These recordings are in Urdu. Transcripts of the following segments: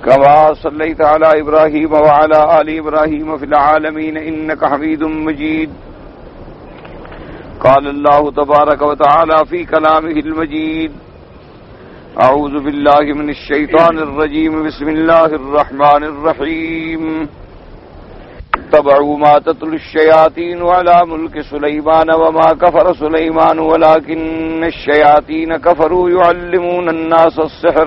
كما صليت على إبراهيم وعلى آل إبراهيم في العالمين إنك حميد مجيد. قال الله تبارك وتعالى في كلامه المجيد: أعوذ بالله من الشيطان الرجيم. بسم الله الرحمن الرحيم. اتبعوا ما تتلو الشياطين على ملك سليمان وما كفر سليمان ولكن الشياطين كفروا يعلمون الناس السحر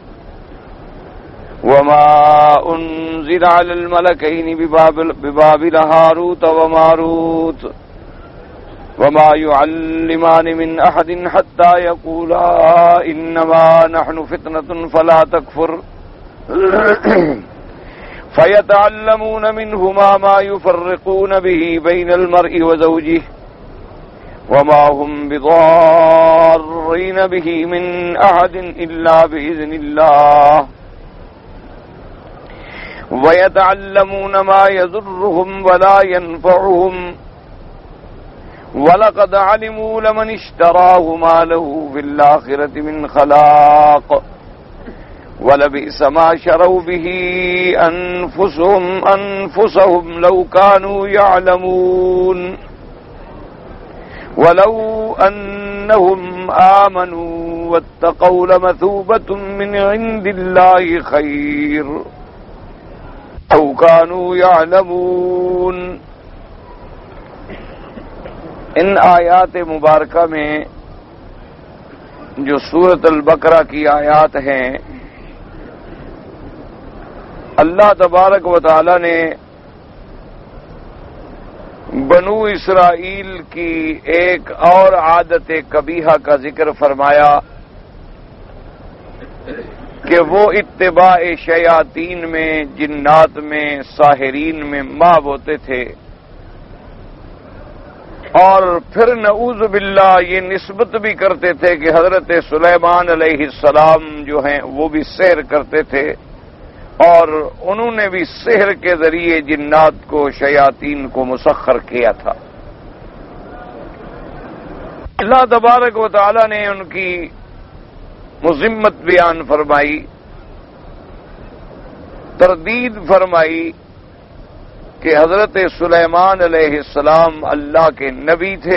وما أنزل على الملكين ببابل هاروت وماروت وما يعلمان من أحد حتى يقولا إنما نحن فتنة فلا تكفر فيتعلمون منهما ما يفرقون به بين المرء وزوجه وما هم بضارين به من أحد إلا بإذن الله ويتعلمون ما يضرهم ولا ينفعهم وَلَقَدْ عَلِمُوا لَمَنِ اشْتَرَاهُ مَا لَهُ فِي الْآخِرَةِ مِنْ خَلَاقٍ وَلَبِئْسَ مَا شَرَوْا بِهِ أَنفُسَهُمْ لَوْ كَانُوا يَعْلَمُونَ وَلَوْ أَنَّهُمْ آمَنُوا وَاتَّقَوْا لَمَثُوبَةٌ مِنْ عِنْدِ اللَّهِ خَيْرٌ لَوْ كَانُوا يَعْلَمُونَ. ان آیات مبارکہ میں جو سورۃ البقرہ کی آیات ہیں، اللہ تبارک و تعالی نے بنو اسرائیل کی ایک اور عادت قبیحہ کا ذکر فرمایا کہ وہ اتباع شیاطین میں، جنات میں، ساحرین میں ماب ہوتے تھے، اور پھر نعوذ باللہ یہ نسبت بھی کرتے تھے کہ حضرت سلیمان علیہ السلام جو ہیں وہ بھی سحر کرتے تھے، اور انہوں نے بھی سحر کے ذریعے جنات کو، شیاطین کو مسخر کیا تھا. اللہ تبارک و تعالی نے ان کی مذمت بیان فرمائی، تردید فرمائی کہ حضرت سلیمان علیہ السلام اللہ کے نبی تھے،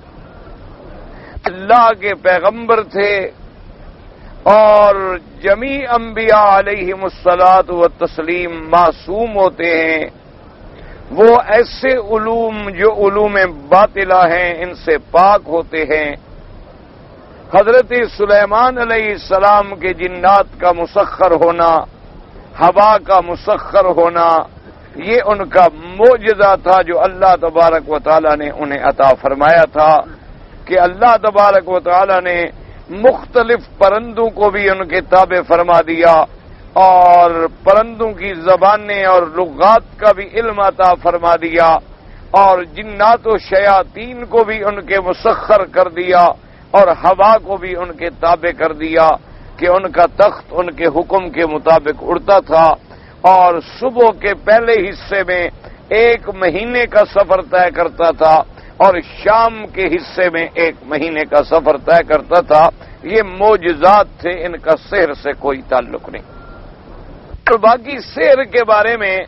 اللہ کے پیغمبر تھے، اور جمیع انبیاء علیہم الصلاۃ والتسلیم معصوم ہوتے ہیں. وہ ایسے علوم جو علوم باطلہ ہیں ان سے پاک ہوتے ہیں. حضرت سلیمان علیہ السلام کے جنات کا مسخر ہونا، ہوا کا مسخر ہونا، یہ ان کا معجزہ تھا جو اللہ تبارک و تعالی نے انہیں عطا فرمایا تھا کہ اللہ تبارک و تعالی نے مختلف پرندوں کو بھی ان کے تابع فرما دیا، اور پرندوں کی زبانیں اور لغات کا بھی علم عطا فرما دیا، اور جنات و شیاطین کو بھی ان کے مسخر کر دیا، اور ہوا کو بھی ان کے تابع کر دیا کہ ان کا تخت ان کے حکم کے مطابق اڑتا تھا، اور صبح کے پہلے حصے میں 1 مہینے کا سفر طے کرتا تھا، اور شام کے حصے میں 1 مہینے کا سفر طے کرتا تھا. یہ معجزات تھے، ان کا سحر سے کوئی تعلق نہیں. اور باقی سحر کے بارے میں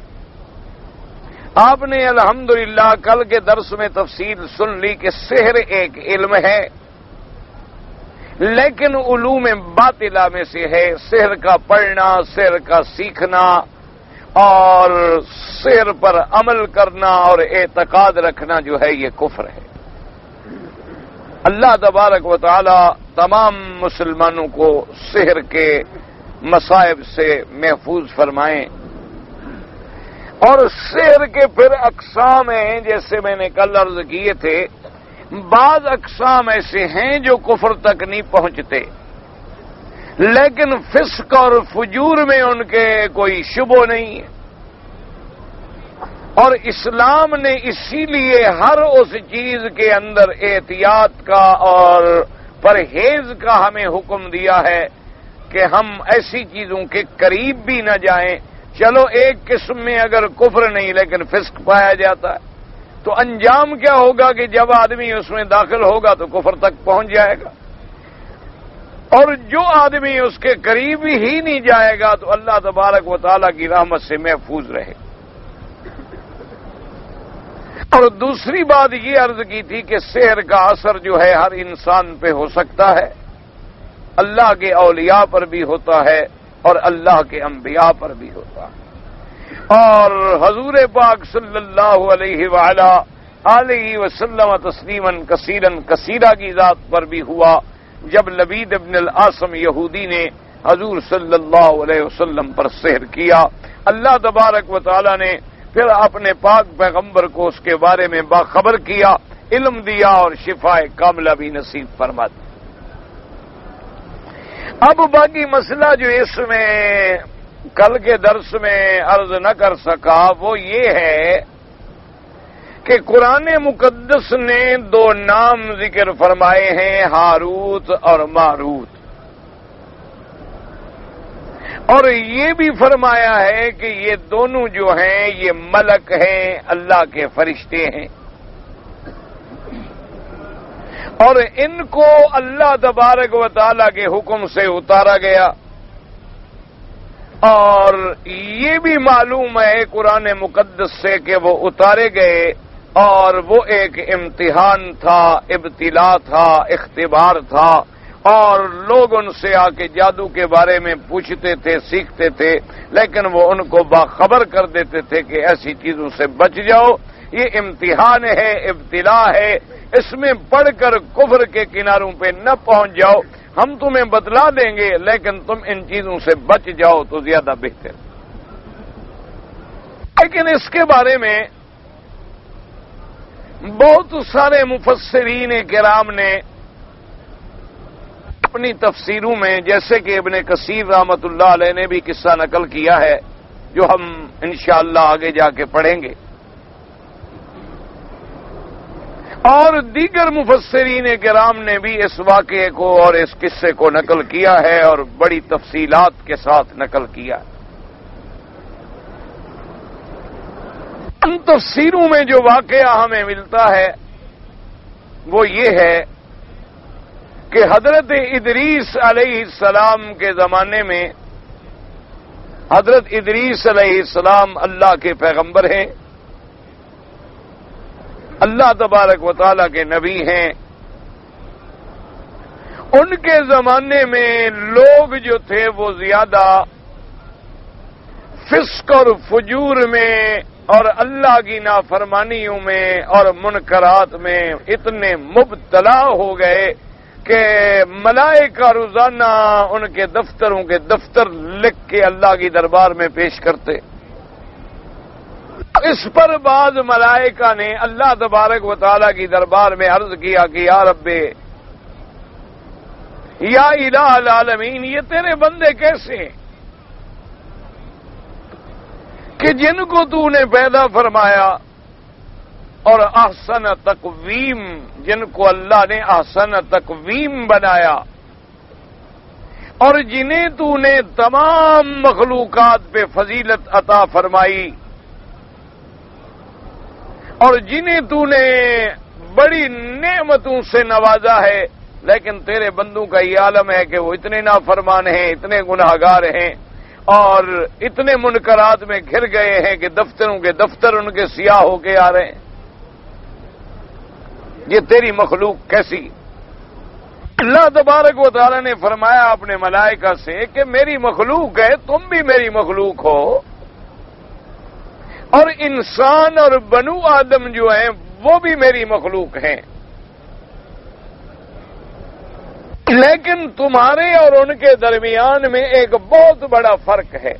آپ نے الحمدللہ کل کے درس میں تفصیل سن لی کہ سحر ایک علم ہے، لیکن علوم باطلہ میں سے ہے. سحر کا پڑھنا، سحر کا سیکھنا، اور سحر پر عمل کرنا اور اعتقاد رکھنا جو ہے یہ کفر ہے. اللہ تبارک و تعالی تمام مسلمانوں کو سحر کے مصائب سے محفوظ فرمائیں. اور سحر کے پھر اقسام ہیں، جیسے میں نے کل عرض کیے تھے، بعض اقسام ایسے ہیں جو کفر تک نہیں پہنچتے، لیکن فسق اور فجور میں ان کے کوئی شبہ نہیں ہے. اور اسلام نے اسی لیے ہر اس چیز کے اندر احتیاط کا اور پرہیز کا ہمیں حکم دیا ہے کہ ہم ایسی چیزوں کے قریب بھی نہ جائیں. چلو ایک قسم میں اگر کفر نہیں لیکن فسق پایا جاتا ہے تو انجام کیا ہوگا کہ جب آدمی اس میں داخل ہوگا تو کفر تک پہنچ جائے گا. اور جو آدمی اس کے قریب ہی نہیں جائے گا تو اللہ تبارک و تعالیٰ کی رحمت سے محفوظ رہے. اور دوسری بات یہ عرض کی تھی کہ سحر کا اثر جو ہے ہر انسان پہ ہو سکتا ہے، اللہ کے اولیاء پر بھی ہوتا ہے اور اللہ کے انبیاء پر بھی ہوتا ہے. اور حضور پاک صلی اللہ علیہ وآلہ وسلم تسلیما کثیرا کثیرا کی ذات پر بھی ہوا جب لبید ابن العاصم یہودی نے حضور صلی اللہ علیہ وسلم پر سحر کیا. اللہ تبارک و تعالی نے پھر اپنے پاک پیغمبر کو اس کے بارے میں باخبر کیا، علم دیا اور شفاء کاملہ بھی نصیب فرما دی. اب باقی مسئلہ جو اس میں کل کے درس میں عرض نہ کر سکا وہ یہ ہے کہ قرآن مقدس نے دو نام ذکر فرمائے ہیں، ہاروت اور ماروت، اور یہ بھی فرمایا ہے کہ یہ دونوں جو ہیں یہ ملک ہیں، اللہ کے فرشتے ہیں، اور ان کو اللہ تبارک و تعالیٰ کے حکم سے اتارا گیا. اور یہ بھی معلوم ہے قرآن مقدس سے کہ وہ اتارے گئے اور وہ ایک امتحان تھا، ابتلا تھا، اختبار تھا، اور لوگ ان سے آ کے جادو کے بارے میں پوچھتے تھے، سیکھتے تھے، لیکن وہ ان کو باخبر کر دیتے تھے کہ ایسی چیزوں سے بچ جاؤ، یہ امتحان ہے، ابتلا ہے، اس میں پڑھ کر کفر کے کناروں پہ نہ پہنچ جاؤ، ہم تمہیں بتلا دیں گے لیکن تم ان چیزوں سے بچ جاؤ تو زیادہ بہتر. لیکن اس کے بارے میں بہت سارے مفسرین کرام نے اپنی تفسیروں میں، جیسے کہ ابن کثیر رحمۃ اللہ علیہ نے بھی قصہ نقل کیا ہے جو ہم انشاءاللہ آگے جا کے پڑھیں گے، اور دیگر مفسرین کرام نے بھی اس واقعے کو اور اس قصے کو نقل کیا ہے اور بڑی تفصیلات کے ساتھ نقل کیا ہے. ان تفسیروں میں جو واقعہ ہمیں ملتا ہے وہ یہ ہے کہ حضرت ادریس علیہ السلام کے زمانے میں، حضرت ادریس علیہ السلام اللہ کے پیغمبر ہیں، اللہ تبارک و تعالیٰ کے نبی ہیں. ان کے زمانے میں لوگ جو تھے وہ زیادہ فسق اور فجور میں اور اللہ کی نافرمانیوں میں اور منکرات میں اتنے مبتلا ہو گئے کہ ملائکہ روزانہ ان کے دفتروں کے دفتر لکھ کے اللہ کی دربار میں پیش کرتے. اس پر بعض ملائکہ نے اللہ تبارک و تعالیٰ کی دربار میں عرض کیا کہ یا رب، یا الہ العالمین، یہ تیرے بندے کیسے ہیں کہ جن کو تو نے پیدا فرمایا اور احسن تقویم، جن کو اللہ نے احسن تقویم بنایا، اور جنہیں تو نے تمام مخلوقات پہ فضیلت عطا فرمائی، اور جنہیں تو نے بڑی نعمتوں سے نوازا ہے، لیکن تیرے بندوں کا یہ عالم ہے کہ وہ اتنے نافرمان ہیں، اتنے گناہگار ہیں اور اتنے منکرات میں گھر گئے ہیں کہ دفتروں کے دفتر ان کے سیاہ ہو کے آ رہے ہیں. یہ تیری مخلوق کیسی؟ اللہ تبارک و تعالیٰ نے فرمایا اپنے ملائکہ سے کہ میری مخلوق ہے، تم بھی میری مخلوق ہو، اور انسان اور بنو آدم جو ہیں وہ بھی میری مخلوق ہیں، لیکن تمہارے اور ان کے درمیان میں ایک بہت بڑا فرق ہے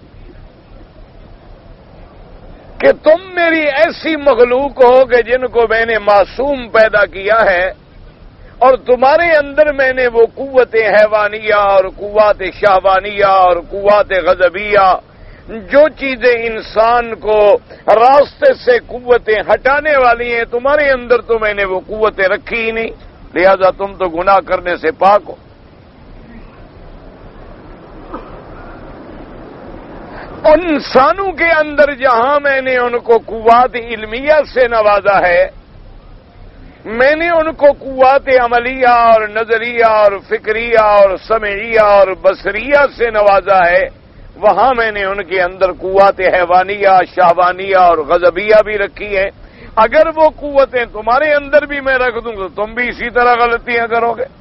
کہ تم میری ایسی مخلوق ہو کہ جن کو میں نے معصوم پیدا کیا ہے، اور تمہارے اندر میں نے وہ قوت حیوانیہ اور قوت شہوانیہ اور قوت غضبیہ، جو چیزیں انسان کو راستے سے قوتیں ہٹانے والی ہیں، تمہارے اندر تو میں نے وہ قوتیں رکھی ہی نہیں، لہذا تم تو گناہ کرنے سے پاک ہو. ان انسانوں کے اندر جہاں میں نے ان کو قوت علمیہ سے نوازا ہے، میں نے ان کو قوت عملیہ اور نظریہ اور فکریہ اور سمعیہ اور بصریہ سے نوازا ہے، وہاں میں نے ان کے اندر قوت حیوانیہ، شہوانیہ اور غضبیہ بھی رکھی ہے۔ اگر وہ قوتیں تمہارے اندر بھی میں رکھ دوں تو تم بھی اسی طرح غلطیاں کرو گے۔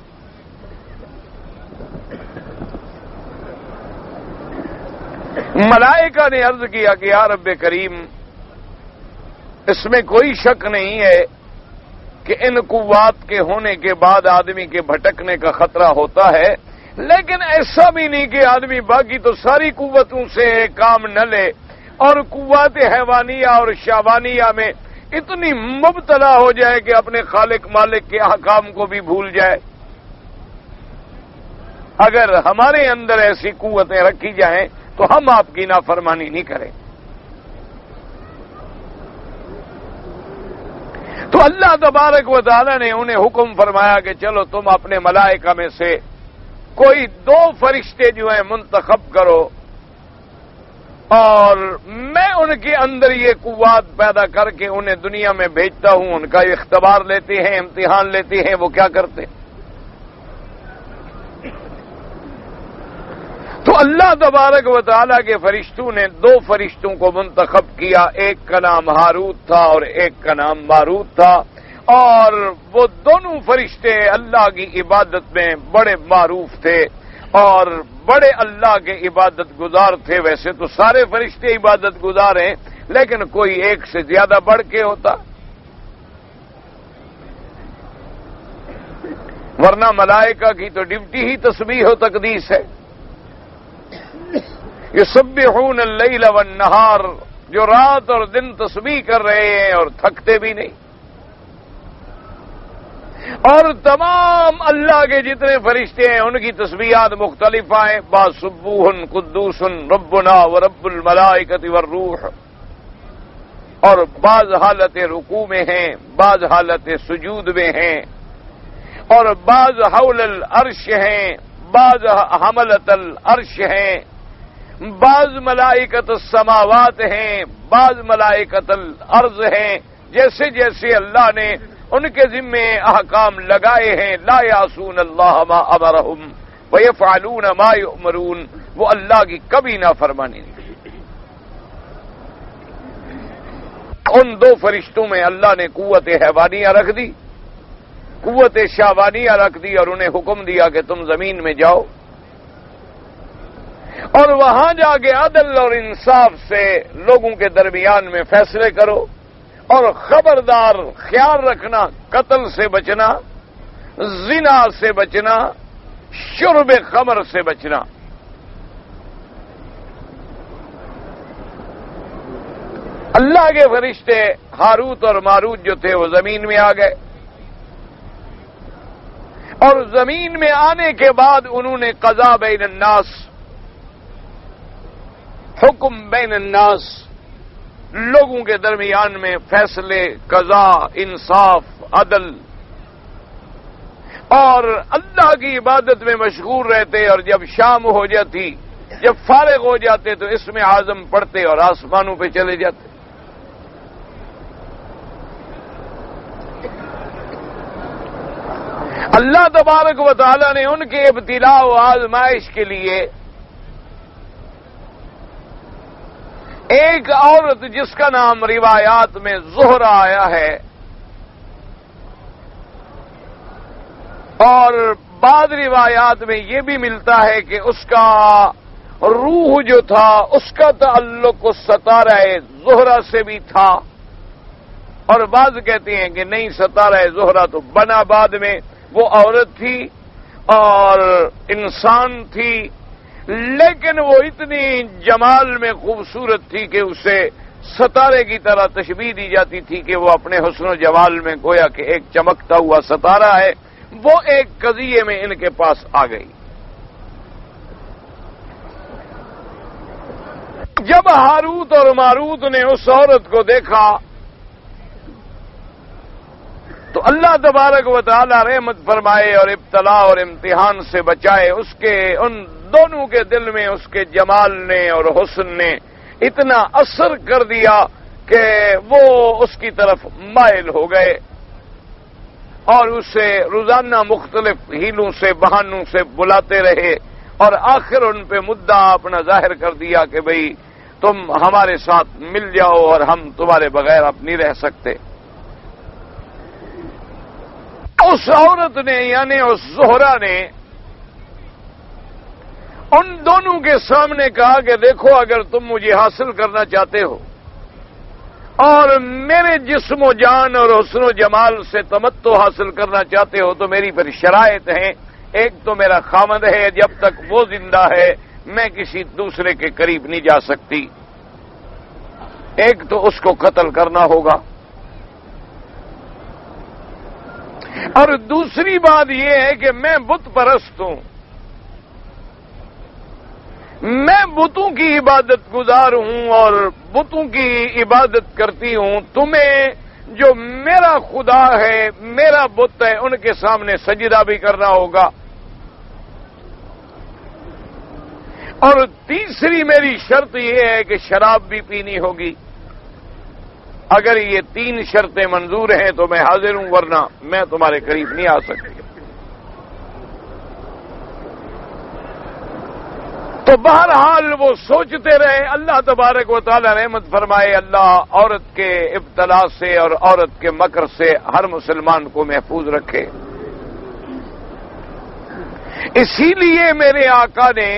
ملائکہ نے عرض کیا کہ یا رب کریم، اس میں کوئی شک نہیں ہے کہ ان قوات کے ہونے کے بعد آدمی کے بھٹکنے کا خطرہ ہوتا ہے، لیکن ایسا بھی نہیں کہ آدمی باقی تو ساری قوتوں سے کام نہ لے اور قوت حیوانیہ اور شہوانیہ میں اتنی مبتلا ہو جائے کہ اپنے خالق مالک کے احکام کو بھی بھول جائے۔ اگر ہمارے اندر ایسی قوتیں رکھی جائیں تو ہم آپ کی نافرمانی نہیں کریں۔ تو اللہ تبارک و تعالی نے انہیں حکم فرمایا کہ چلو تم اپنے ملائکہ میں سے کوئی 2 فرشتے جو ہیں منتخب کرو، اور میں ان کے اندر یہ قوات پیدا کر کے انہیں دنیا میں بھیجتا ہوں، ان کا اختبار لیتے ہیں، امتحان لیتے ہیں وہ کیا کرتے ہیں۔ تو اللہ تبارک و تعالیٰ کے فرشتوں نے 2 فرشتوں کو منتخب کیا، ایک کا نام ہاروت تھا اور ایک کا نام ماروت تھا، اور وہ دونوں فرشتے اللہ کی عبادت میں بڑے معروف تھے اور بڑے اللہ کے عبادت گزار تھے۔ ویسے تو سارے فرشتے عبادت گزار ہیں، لیکن کوئی ایک سے زیادہ بڑھ کے ہوتا، ورنہ ملائکہ کی تو ڈیوٹی ہی تسبیح و تقدیس ہے۔ یسبحون اللیل والنہار، جو رات اور دن تسبیح کر رہے ہیں اور تھکتے بھی نہیں۔ اور تمام اللہ کے جتنے فرشتے ہیں ان کی تسبیحات مختلف ہیں، بعض سبوح قدوس ربنا ورب الملائکۃ والروح، اور بعض حالت رکوع میں ہیں، بعض حالت سجود میں ہیں، اور بعض حول العرش ہیں، بعض حملۃ العرش ہیں، بعض ملائکۃ السماوات ہیں، بعض ملائکۃ الارض ہیں۔ جیسے جیسے اللہ نے ان کے ذمے احکام لگائے ہیں، لا یعصون اللہ ما امرہم ویفعلون ما یؤمرون، وہ اللہ کی کبھی نافرمانی نہیں۔ ان 2 فرشتوں میں اللہ نے قوت حیوانیہ رکھ دی، قوت شہوانیہ رکھ دی، اور انہیں حکم دیا کہ تم زمین میں جاؤ اور وہاں جا کے عدل اور انصاف سے لوگوں کے درمیان میں فیصلے کرو، اور خبردار خیال رکھنا قتل سے بچنا، زنا سے بچنا، شرب خمر سے بچنا۔ اللہ کے فرشتے ہاروت اور ماروت جو تھے وہ زمین میں آ گئے، اور زمین میں آنے کے بعد انہوں نے قضا بین الناس، حکم بین الناس، لوگوں کے درمیان میں فیصلے، قضا، انصاف، عدل، اور اللہ کی عبادت میں مشغول رہتے، اور جب شام ہو جاتی، جب فارغ ہو جاتے تو اس میں اعظم پڑھتے اور آسمانوں پہ چلے جاتے۔ اللہ تبارک و تعالی نے ان کے ابتلاء و آزمائش کے لیے ایک عورت جس کا نام روایات میں زہرہ آیا ہے، اور بعض روایات میں یہ بھی ملتا ہے کہ اس کا روح جو تھا اس کا تعلق اس ستارہ زہرہ سے بھی تھا، اور بعض کہتے ہیں کہ نہیں، ستارہ زہرہ تو بنا بعد میں، وہ عورت تھی اور انسان تھی، لیکن وہ اتنی جمال میں خوبصورت تھی کہ اسے ستارے کی طرح تشبیہ دی جاتی تھی کہ وہ اپنے حسن و جمال میں گویا کہ ایک چمکتا ہوا ستارہ ہے۔ وہ ایک قضیے میں ان کے پاس آ گئی۔ جب ہاروت اور ماروت نے اس عورت کو دیکھا تو اللہ تبارک و تعالی رحمت فرمائے اور ابتلا اور امتحان سے بچائے، اس کے ان دونوں کے دل میں اس کے جمال نے اور حسن نے اتنا اثر کر دیا کہ وہ اس کی طرف مائل ہو گئے، اور اسے روزانہ مختلف ہیلوں سے بہانوں سے بلاتے رہے اور آخر ان پہ مدعا اپنا ظاہر کر دیا کہ بھئی تم ہمارے ساتھ مل جاؤ اور ہم تمہارے بغیر اب نہیں رہ سکتے۔ اس عورت نے یعنی اس زہرا نے ان دونوں کے سامنے کہا کہ دیکھو اگر تم مجھے حاصل کرنا چاہتے ہو اور میرے جسم و جان اور حسن و جمال سے تمتع حاصل کرنا چاہتے ہو تو میری پر شرائط ہیں۔ ایک تو میرا خامد ہے، جب تک وہ زندہ ہے میں کسی دوسرے کے قریب نہیں جا سکتی، ایک تو اس کو قتل کرنا ہوگا، اور دوسری بات یہ ہے کہ میں بت پرست ہوں، میں بتوں کی عبادت گزار ہوں اور بتوں کی عبادت کرتی ہوں، تمہیں جو میرا خدا ہے میرا بت ہے ان کے سامنے سجدہ بھی کرنا ہوگا، اور تیسری میری شرط یہ ہے کہ شراب بھی پینی ہوگی۔ اگر یہ 3 شرطیں منظور ہیں تو میں حاضر ہوں، ورنہ میں تمہارے قریب نہیں آ سکتی۔ تو بہرحال وہ سوچتے رہے۔ اللہ تبارک و تعالی رحمت فرمائے، اللہ عورت کے ابتلا سے اور عورت کے مکر سے ہر مسلمان کو محفوظ رکھے۔ اسی لیے میرے آقا نے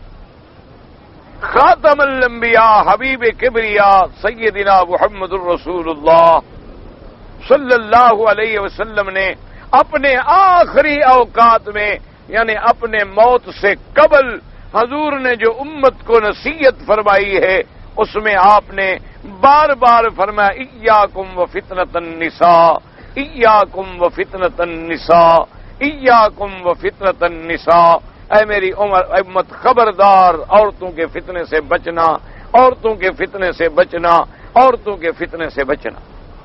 خاتم الانبیاء حبیب کبریاء سیدنا محمد الرسول اللہ صلی اللہ علیہ وسلم نے اپنے آخری اوقات میں یعنی اپنے موت سے قبل حضور نے جو امت کو نصیحت فرمائی ہے اس میں آپ نے بار بار فرمایا ایاکم وفتنۃ النساء، ایاکم وفتنۃ النساء، ایاکم وفتنۃ النساء، اے میری امت خبردار عورتوں کے فتنے سے بچنا، عورتوں کے فتنے سے بچنا، عورتوں کے فتنے سے بچنا۔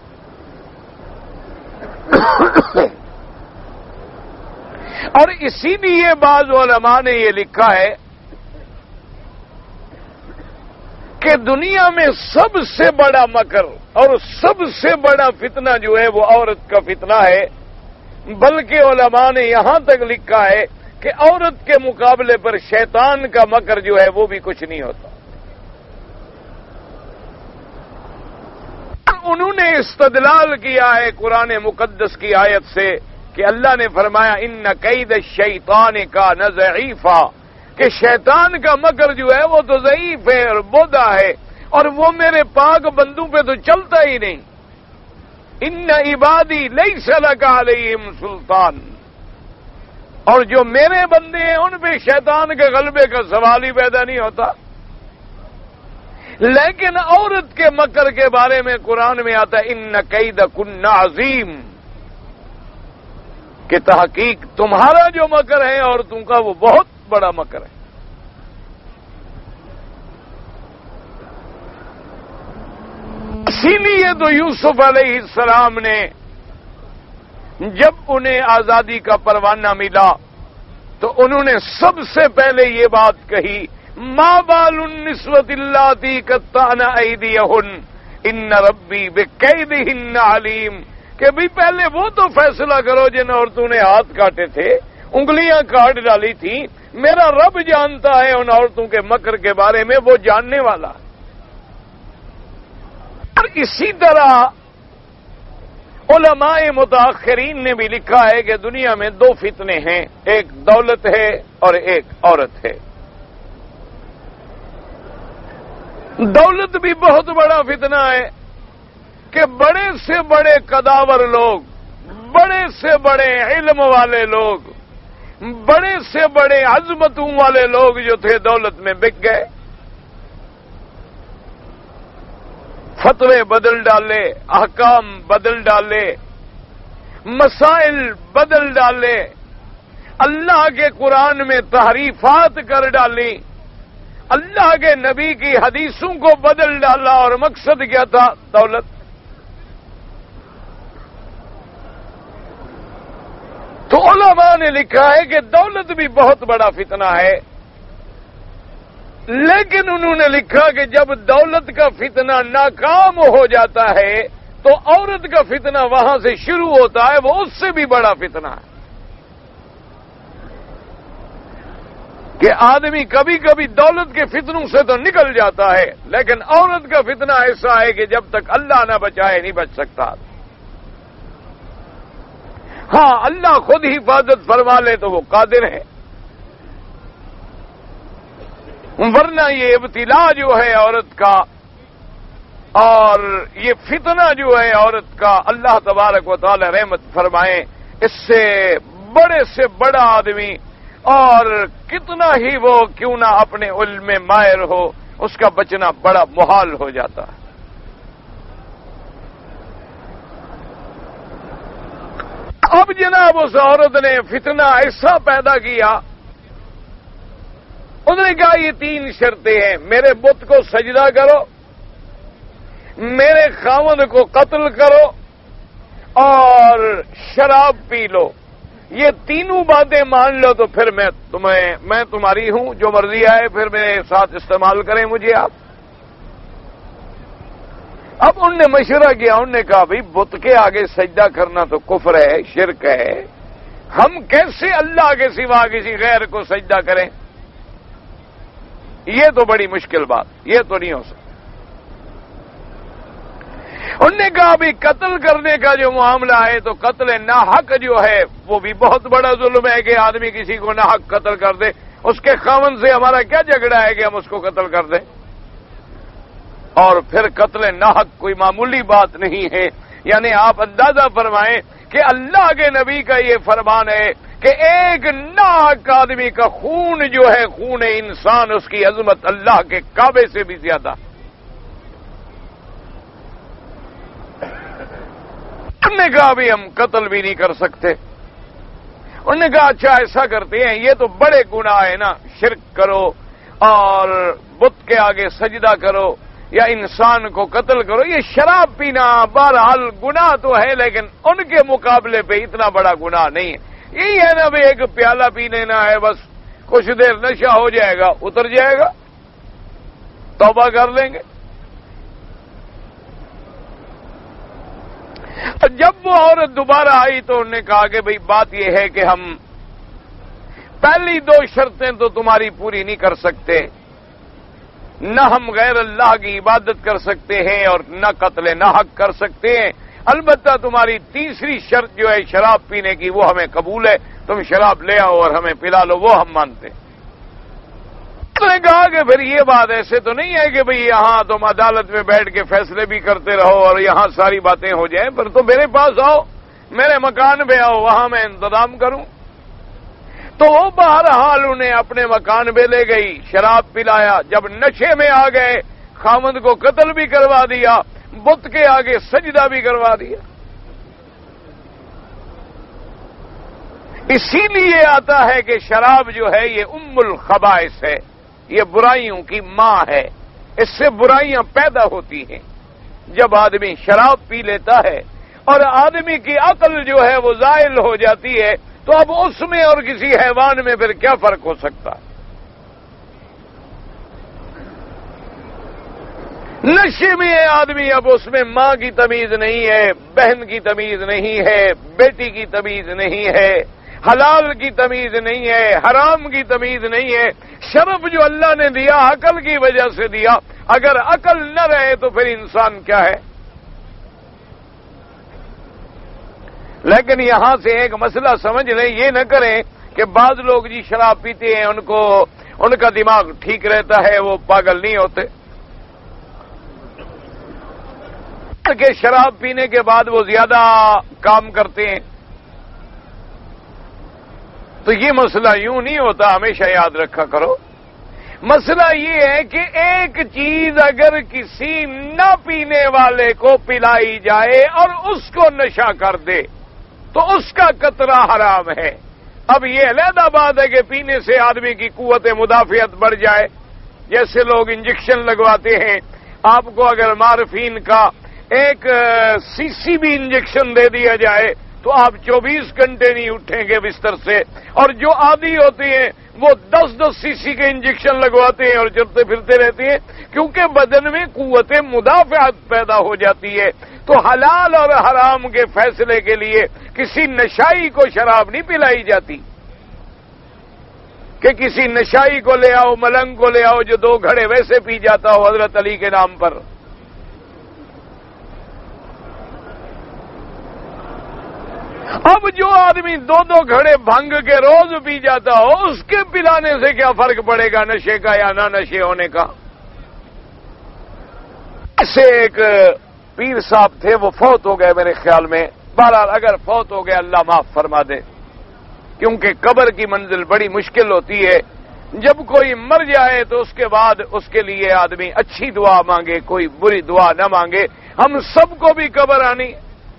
اور اسی لیے بعض علماء نے یہ لکھا ہے کہ دنیا میں سب سے بڑا مکر اور سب سے بڑا فتنہ جو ہے وہ عورت کا فتنہ ہے، بلکہ علماء نے یہاں تک لکھا ہے کہ عورت کے مقابلے پر شیطان کا مکر جو ہے وہ بھی کچھ نہیں ہوتا۔ انہوں نے استدلال کیا ہے قرآن مقدس کی آیت سے کہ اللہ نے فرمایا ان کید الشیطان کان ضعیفا، کہ شیطان کا مکر جو ہے وہ تو ضعیف ہے اور بودا ہے اور وہ میرے پاک بندوں پہ تو چلتا ہی نہیں۔ ان عبادی لیس لک علیہم سلطان، اور جو میرے بندے ہیں ان پہ شیطان کے غلبے کا سوال ہی پیدا نہیں ہوتا۔ لیکن عورت کے مکر کے بارے میں قرآن میں آتا ہے ان کیدکن عظیم، کہ تحقیق تمہارا جو مکر ہے عورتوں کا وہ بہت بڑا مکر ہے۔ اسی لیے تو یوسف علیہ السلام نے جب انہیں آزادی کا پروانہ ملا تو انہوں نے سب سے پہلے یہ بات کہی ما بال النسوۃ اللاتی قطعن ایدیہن ان ربی بکیدہن علیم، کہ بھی پہلے وہ تو فیصلہ کرو جن عورتوں نے ہاتھ کاٹے تھے، انگلیاں کاٹ ڈالی تھیں، میرا رب جانتا ہے ان عورتوں کے مکر کے بارے میں، وہ جاننے والا۔ اور اسی طرح علماء متاخرین نے بھی لکھا ہے کہ دنیا میں 2 فتنے ہیں، ایک دولت ہے اور ایک عورت ہے۔ دولت بھی بہت بڑا فتنہ ہے کہ بڑے سے بڑے قداور لوگ، بڑے سے بڑے علم والے لوگ، بڑے سے بڑے عظمتوں والے لوگ جو تھے دولت میں بک گئے، فتوے بدل ڈالے، احکام بدل ڈالے، مسائل بدل ڈالے، اللہ کے قرآن میں تحریفات کر ڈالی، اللہ کے نبی کی حدیثوں کو بدل ڈالا، اور مقصد کیا تھا؟ دولت۔ تو علماء نے لکھا ہے کہ دولت بھی بہت بڑا فتنہ ہے، لیکن انہوں نے لکھا کہ جب دولت کا فتنہ ناکام ہو جاتا ہے تو عورت کا فتنہ وہاں سے شروع ہوتا ہے، وہ اس سے بھی بڑا فتنہ ہے کہ آدمی کبھی کبھی دولت کے فتنوں سے تو نکل جاتا ہے، لیکن عورت کا فتنہ ایسا ہے کہ جب تک اللہ نہ بچائے نہیں بچ سکتا۔ ہاں، اللہ خود حفاظت فرما لے تو وہ قادر ہے، ورنہ یہ ابتلا جو ہے عورت کا اور یہ فتنہ جو ہے عورت کا، اللہ تبارک و تعالی رحمت فرمائے، اس سے بڑا آدمی اور کتنا ہی وہ کیوں نہ اپنے علم میں ماہر ہو، اس کا بچنا بڑا محال ہو جاتا ہے۔ اب جناب اس عورت نے فتنہ ایسا پیدا کیا، انہوں نے کہا یہ 3 شرطیں ہیں، میرے بت کو سجدہ کرو، میرے خاوند کو قتل کرو اور شراب پی لو، یہ تینوں باتیں مان لو تو پھر میں تمہاری ہوں، جو مرضی آئے پھر میرے ساتھ استعمال کریں مجھے آپ۔ اب انہوں نے مشورہ کیا، انہوں نے کہا بھئی بت کے آگے سجدہ کرنا تو کفر ہے، شرک ہے، ہم کیسے اللہ کے سوا کسی غیر کو سجدہ کریں؟ یہ تو بڑی مشکل بات، یہ تو نہیں ہو سکتا۔ انہوں نے کہا بھی قتل کرنے کا جو معاملہ ہے تو قتل ناحق جو ہے وہ بھی بہت بڑا ظلم ہے کہ آدمی کسی کو ناحق قتل کر دے، اس کے خاوند سے ہمارا کیا جھگڑا ہے کہ ہم اس کو قتل کر دیں؟ اور پھر قتل ناحق کوئی معمولی بات نہیں ہے، یعنی آپ اندازہ فرمائیں کہ اللہ کے نبی کا یہ فرمان ہے کہ ایک ناحق آدمی کا خون جو ہے، خون انسان، اس کی عظمت اللہ کے کعبے سے بھی زیادہ۔ انہوں نے کہا بھی ہم قتل بھی نہیں کر سکتے۔ انہوں نے کہا اچھا ایسا کرتے ہیں، یہ تو بڑے گناہ ہے نا، شرک کرو اور بت کے آگے سجدہ کرو یا انسان کو قتل کرو، یہ شراب پینا بہرحال گناہ تو ہے لیکن ان کے مقابلے پہ اتنا بڑا گناہ نہیں ہے۔ یہی ہے نا بھئی ایک پیالہ پی لینا ہے، بس کچھ دیر نشہ ہو جائے گا، اتر جائے گا، توبہ کر لیں گے۔ جب وہ عورت دوبارہ آئی تو انہوں نے کہا کہ بھئی بات یہ ہے کہ ہم پہلی 2 شرطیں تو تمہاری پوری نہیں کر سکتے، نہ ہم غیر اللہ کی عبادت کر سکتے ہیں اور نہ قتل ناحق کر سکتے ہیں، البتہ تمہاری تیسری شرط جو ہے شراب پینے کی وہ ہمیں قبول ہے، تم شراب لے آؤ اور ہمیں پلا لو، وہ ہم مانتے ہیں۔ تو نے کہا کہ پھر یہ بات ایسے تو نہیں ہے کہ بھئی یہاں تم عدالت میں بیٹھ کے فیصلے بھی کرتے رہو اور یہاں ساری باتیں ہو جائیں، پھر تو میرے پاس آؤ، میرے مکان پہ آؤ، وہاں میں انتظام کروں۔ تو وہ بہرحال انہیں اپنے مکان پہ لے گئی، شراب پلایا، جب نشے میں آ گئے خاوند کو قتل بھی کروا دیا، بت کے آگے سجدہ بھی کروا دیا۔ اسی لیے آتا ہے کہ شراب جو ہے یہ ام الخبائث ہے، یہ برائیوں کی ماں ہے، اس سے برائیاں پیدا ہوتی ہیں۔ جب آدمی شراب پی لیتا ہے اور آدمی کی عقل جو ہے وہ زائل ہو جاتی ہے تو اب اس میں اور کسی حیوان میں پھر کیا فرق ہو سکتا ہے؟ نشے میں ہے آدمی، اب اس میں ماں کی تمیز نہیں ہے، بہن کی تمیز نہیں ہے، بیٹی کی تمیز نہیں ہے، حلال کی تمیز نہیں ہے، حرام کی تمیز نہیں ہے۔ شرف جو اللہ نے دیا عقل کی وجہ سے دیا، اگر عقل نہ رہے تو پھر انسان کیا ہے؟ لیکن یہاں سے ایک مسئلہ سمجھ لیں، یہ نہ کریں کہ بعض لوگ جی شراب پیتے ہیں ان کا دماغ ٹھیک رہتا ہے، وہ پاگل نہیں ہوتے کہ شراب پینے کے بعد وہ زیادہ کام کرتے ہیں۔ تو یہ مسئلہ یوں نہیں ہوتا، ہمیشہ یاد رکھا کرو۔ مسئلہ یہ ہے کہ ایک چیز اگر کسی نہ پینے والے کو پلائی جائے اور اس کو نشہ کر دے تو اس کا قطرہ حرام ہے۔ اب یہ علیحدہ بات ہے کہ پینے سے آدمی کی قوت مدافعت بڑھ جائے، جیسے لوگ انجیکشن لگواتے ہیں، آپ کو اگر مارفین کا ایک سی بھی انجیکشن دے دیا جائے تو آپ 24 گھنٹے نہیں اٹھیں گے بستر سے، اور جو عادی ہوتے ہیں وہ 10-10 سی سی کے انجیکشن لگواتے ہیں اور چلتے پھرتے رہتے ہیں، کیونکہ بدن میں قوت مدافعت پیدا ہو جاتی ہے۔ تو حلال اور حرام کے فیصلے کے لیے کسی نشائی کو شراب نہیں پلائی جاتی کہ کسی نشائی کو لے آؤ، ملنگ کو لے آؤ جو 2 گھڑے ویسے پی جاتا ہو حضرت علی کے نام پر۔ اب جو آدمی 2 گھڑے بھنگ کے روز پی جاتا ہو، اس کے پلانے سے کیا فرق پڑے گا نشے کا یا نہ نشے ہونے کا؟ ایسے ایک پیر صاحب تھے، وہ فوت ہو گئے میرے خیال میں۔ بہرحال اگر فوت ہو گئے اللہ معاف فرما دے، کیونکہ قبر کی منزل بڑی مشکل ہوتی ہے۔ جب کوئی مر جائے تو اس کے بعد اس کے لیے آدمی اچھی دعا مانگے، کوئی بری دعا نہ مانگے۔ ہم سب کو بھی قبر آنی،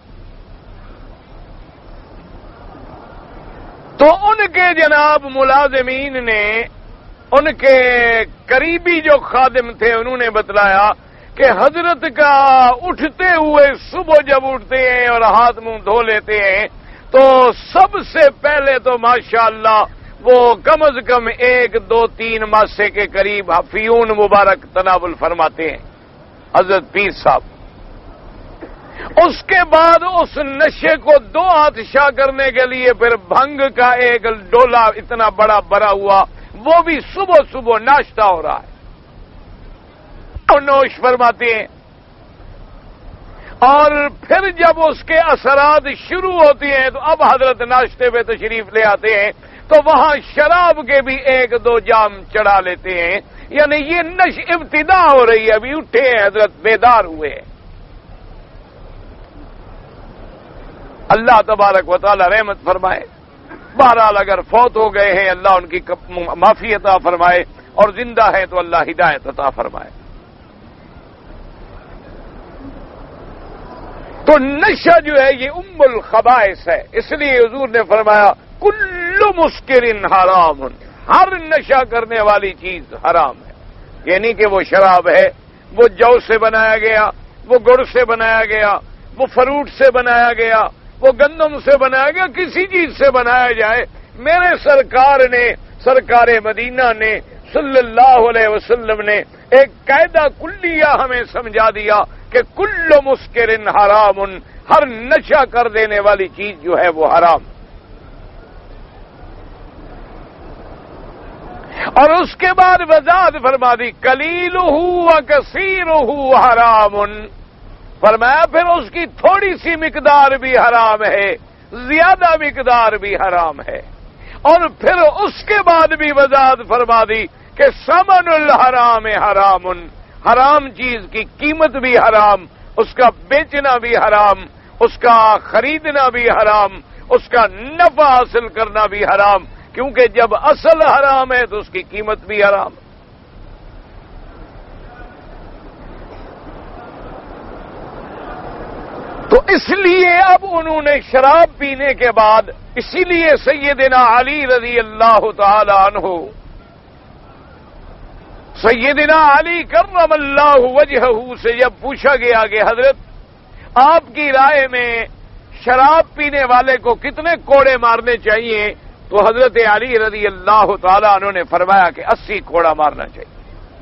تو ان کے جناب ملازمین نے، ان کے قریبی جو خادم تھے، انہوں نے بتلایا کہ حضرت کا اٹھتے ہوئے صبح جب اٹھتے ہیں اور ہاتھ منہ دھو لیتے ہیں تو سب سے پہلے تو ماشاءاللہ وہ کم از کم 1 2 3 ماسے کے قریب حفیون مبارک تناول فرماتے ہیں حضرت پیر صاحب۔ اس کے بعد اس نشے کو 2 ہاتھ شاہ کرنے کے لیے پھر بھنگ کا ایک ڈولا اتنا بڑا بھرا ہوا، وہ بھی صبح صبح ناشتہ ہو رہا ہے، نوش فرماتے ہیں۔ اور پھر جب اس کے اثرات شروع ہوتی ہیں تو اب حضرت ناشتے پہ تشریف لے آتے ہیں تو وہاں شراب کے بھی 1 2 جام چڑھا لیتے ہیں، یعنی یہ ابتدا ہو رہی ہے، ابھی اٹھے ہیں حضرت، بیدار ہوئے ہیں۔ اللہ تبارک و تعالی رحمت فرمائے۔ بہرحال اگر فوت ہو گئے ہیں اللہ ان کی معافی عطا فرمائے، اور زندہ ہے تو اللہ ہدایت عطا فرمائے۔ تو نشہ جو ہے یہ الخبائث ہے، اس لیے حضور نے فرمایا کل مسکر حرام، ہر نشہ کرنے والی چیز حرام ہے۔ یعنی کہ وہ شراب ہے، وہ جو سے بنایا گیا، وہ گڑ سے بنایا گیا، وہ فروٹ سے بنایا گیا، وہ گندم سے بنایا گیا، کسی چیز سے بنایا جائے، میرے سرکار نے، سرکار مدینہ نے صلی اللہ علیہ وسلم نے ایک قاعدہ کلیہ ہمیں سمجھا دیا کہ کل مسکر حرام، ہر نشہ کر دینے والی چیز جو ہے وہ حرام۔ اور اس کے بعد وضاحت فرما دی قلیلہ و کثیرہ حرام، فرمایا پھر اس کی تھوڑی سی مقدار بھی حرام ہے، زیادہ مقدار بھی حرام ہے۔ اور پھر اس کے بعد بھی وضاحت فرما دی کہ ثمن الحرام حرام، حرام چیز کی قیمت بھی حرام، اس کا بیچنا بھی حرام، اس کا خریدنا بھی حرام، اس کا نفع حاصل کرنا بھی حرام، کیونکہ جب اصل حرام ہے تو اس کی قیمت بھی حرام۔ تو اس لیے اب انہوں نے شراب پینے کے بعد، اسی لیے سیدنا علی رضی اللہ تعالی عنہ، سیدنا علی کرم اللہ وجہہ سے جب پوچھا گیا کہ حضرت آپ کی رائے میں شراب پینے والے کو کتنے کوڑے مارنے چاہیے، تو حضرت علی رضی اللہ تعالی عنہ نے فرمایا کہ 80 کوڑا مارنا چاہیے۔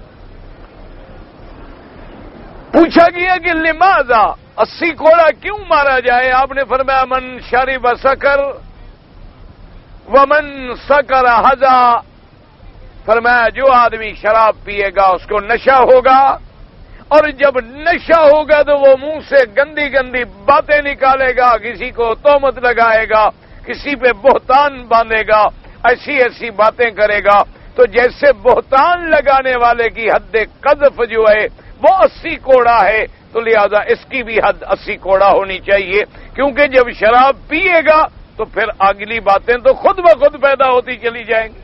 پوچھا گیا کہ لماذا، 80 کوڑا کیوں مارا جائے؟ آپ نے فرمایا من شرب سکر ومن سکر حزا، فرمایا جو آدمی شراب پیے گا اس کو نشہ ہوگا، اور جب نشہ ہوگا تو وہ منہ سے گندی گندی باتیں نکالے گا، کسی کو تہمت لگائے گا، کسی پہ بہتان باندھے گا، ایسی ایسی باتیں کرے گا۔ تو جیسے بہتان لگانے والے کی حد قذف جو ہے وہ 80 کوڑا ہے، تو لہذا اس کی بھی حد 80 کوڑا ہونی چاہیے، کیونکہ جب شراب پیے گا تو پھر اگلی باتیں تو خود بخود پیدا ہوتی چلی جائیں گی۔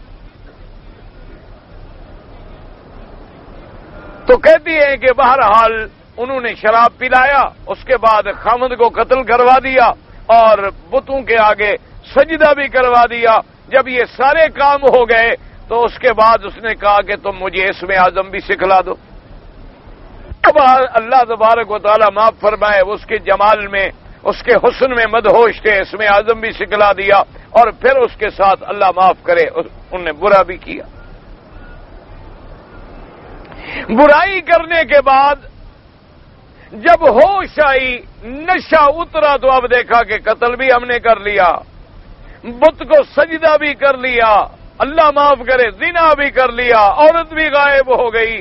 تو کہتی ہیں کہ بہرحال انہوں نے شراب پلایا، اس کے بعد خامد کو قتل کروا دیا اور بتوں کے آگے سجدہ بھی کروا دیا۔ جب یہ سارے کام ہو گئے تو اس کے بعد اس نے کہا کہ تم مجھے اسم اعظم بھی سکھلا دو۔ اب اللہ تبارک و تعالیٰ معاف فرمائے، اس کے جمال میں اس کے حسن میں مدہوش تھے، اسم اعظم بھی سکھلا دیا، اور پھر اس کے ساتھ اللہ معاف کرے انہوں نے برا بھی کیا۔ برائی کرنے کے بعد جب ہوش آئی، نشہ اترا، تو اب دیکھا کہ قتل بھی ہم نے کر لیا، بت کو سجدہ بھی کر لیا، اللہ معاف کرے زنا بھی کر لیا، عورت بھی غائب ہو گئی۔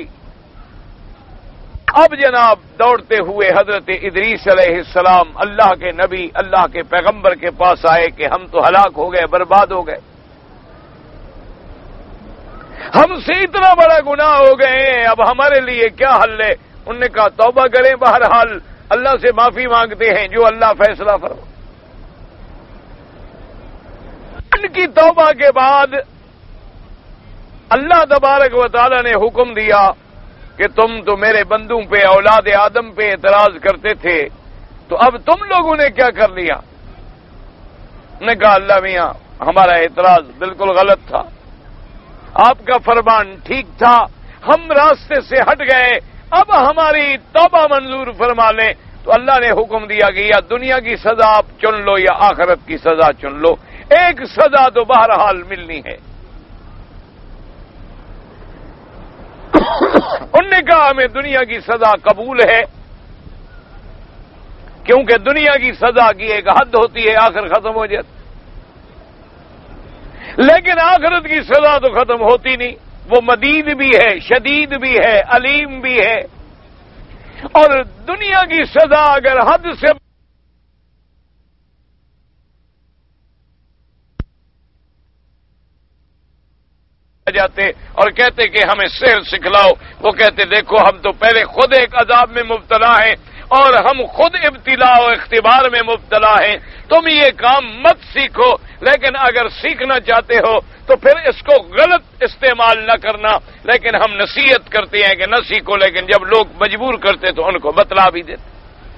اب جناب دوڑتے ہوئے حضرت ادریس علیہ السلام اللہ کے نبی، اللہ کے پیغمبر کے پاس آئے کہ ہم تو ہلاک ہو گئے، برباد ہو گئے، ہم سے اتنا بڑا گناہ ہو گئے ہیں، اب ہمارے لیے کیا حل ہے؟ انہوں نے کہا توبہ کریں، بہرحال اللہ سے معافی مانگتے ہیں، جو اللہ فیصلہ فرما۔ ان کی توبہ کے بعد اللہ تبارک و تعالی نے حکم دیا کہ تم تو میرے بندوں پہ، اولاد آدم پہ اعتراض کرتے تھے، تو اب تم لوگوں نے کیا کر لیا؟ انہوں نے کہا اللہ میاں ہمارا اعتراض بالکل غلط تھا، آپ کا فرمان ٹھیک تھا، ہم راستے سے ہٹ گئے، اب ہماری توبہ منظور فرما لیں۔ تو اللہ نے حکم دیا کہ یا دنیا کی سزا آپ چن لو یا آخرت کی سزا چن لو، ایک سزا تو بہرحال ملنی ہے۔ انہوں نے کہا ہمیں دنیا کی سزا قبول ہے، کیونکہ دنیا کی سزا کی ایک حد ہوتی ہے، آخر ختم ہو جاتی، لیکن آخرت کی سزا تو ختم ہوتی نہیں، وہ مدید بھی ہے، شدید بھی ہے، علیم بھی ہے، اور دنیا کی سزا اگر حد سے جاتے اور کہتے کہ ہمیں سحر سکھلاؤ، وہ کہتے دیکھو ہم تو پہلے خود ایک عذاب میں مبتلا ہیں اور ہم خود ابتلا و اختبار میں مبتلا ہیں، تم یہ کام مت سیکھو، لیکن اگر سیکھنا چاہتے ہو تو پھر اس کو غلط استعمال نہ کرنا، لیکن ہم نصیحت کرتے ہیں کہ نہ سیکھو، لیکن جب لوگ مجبور کرتے تو ان کو بتلا بھی دیتے۔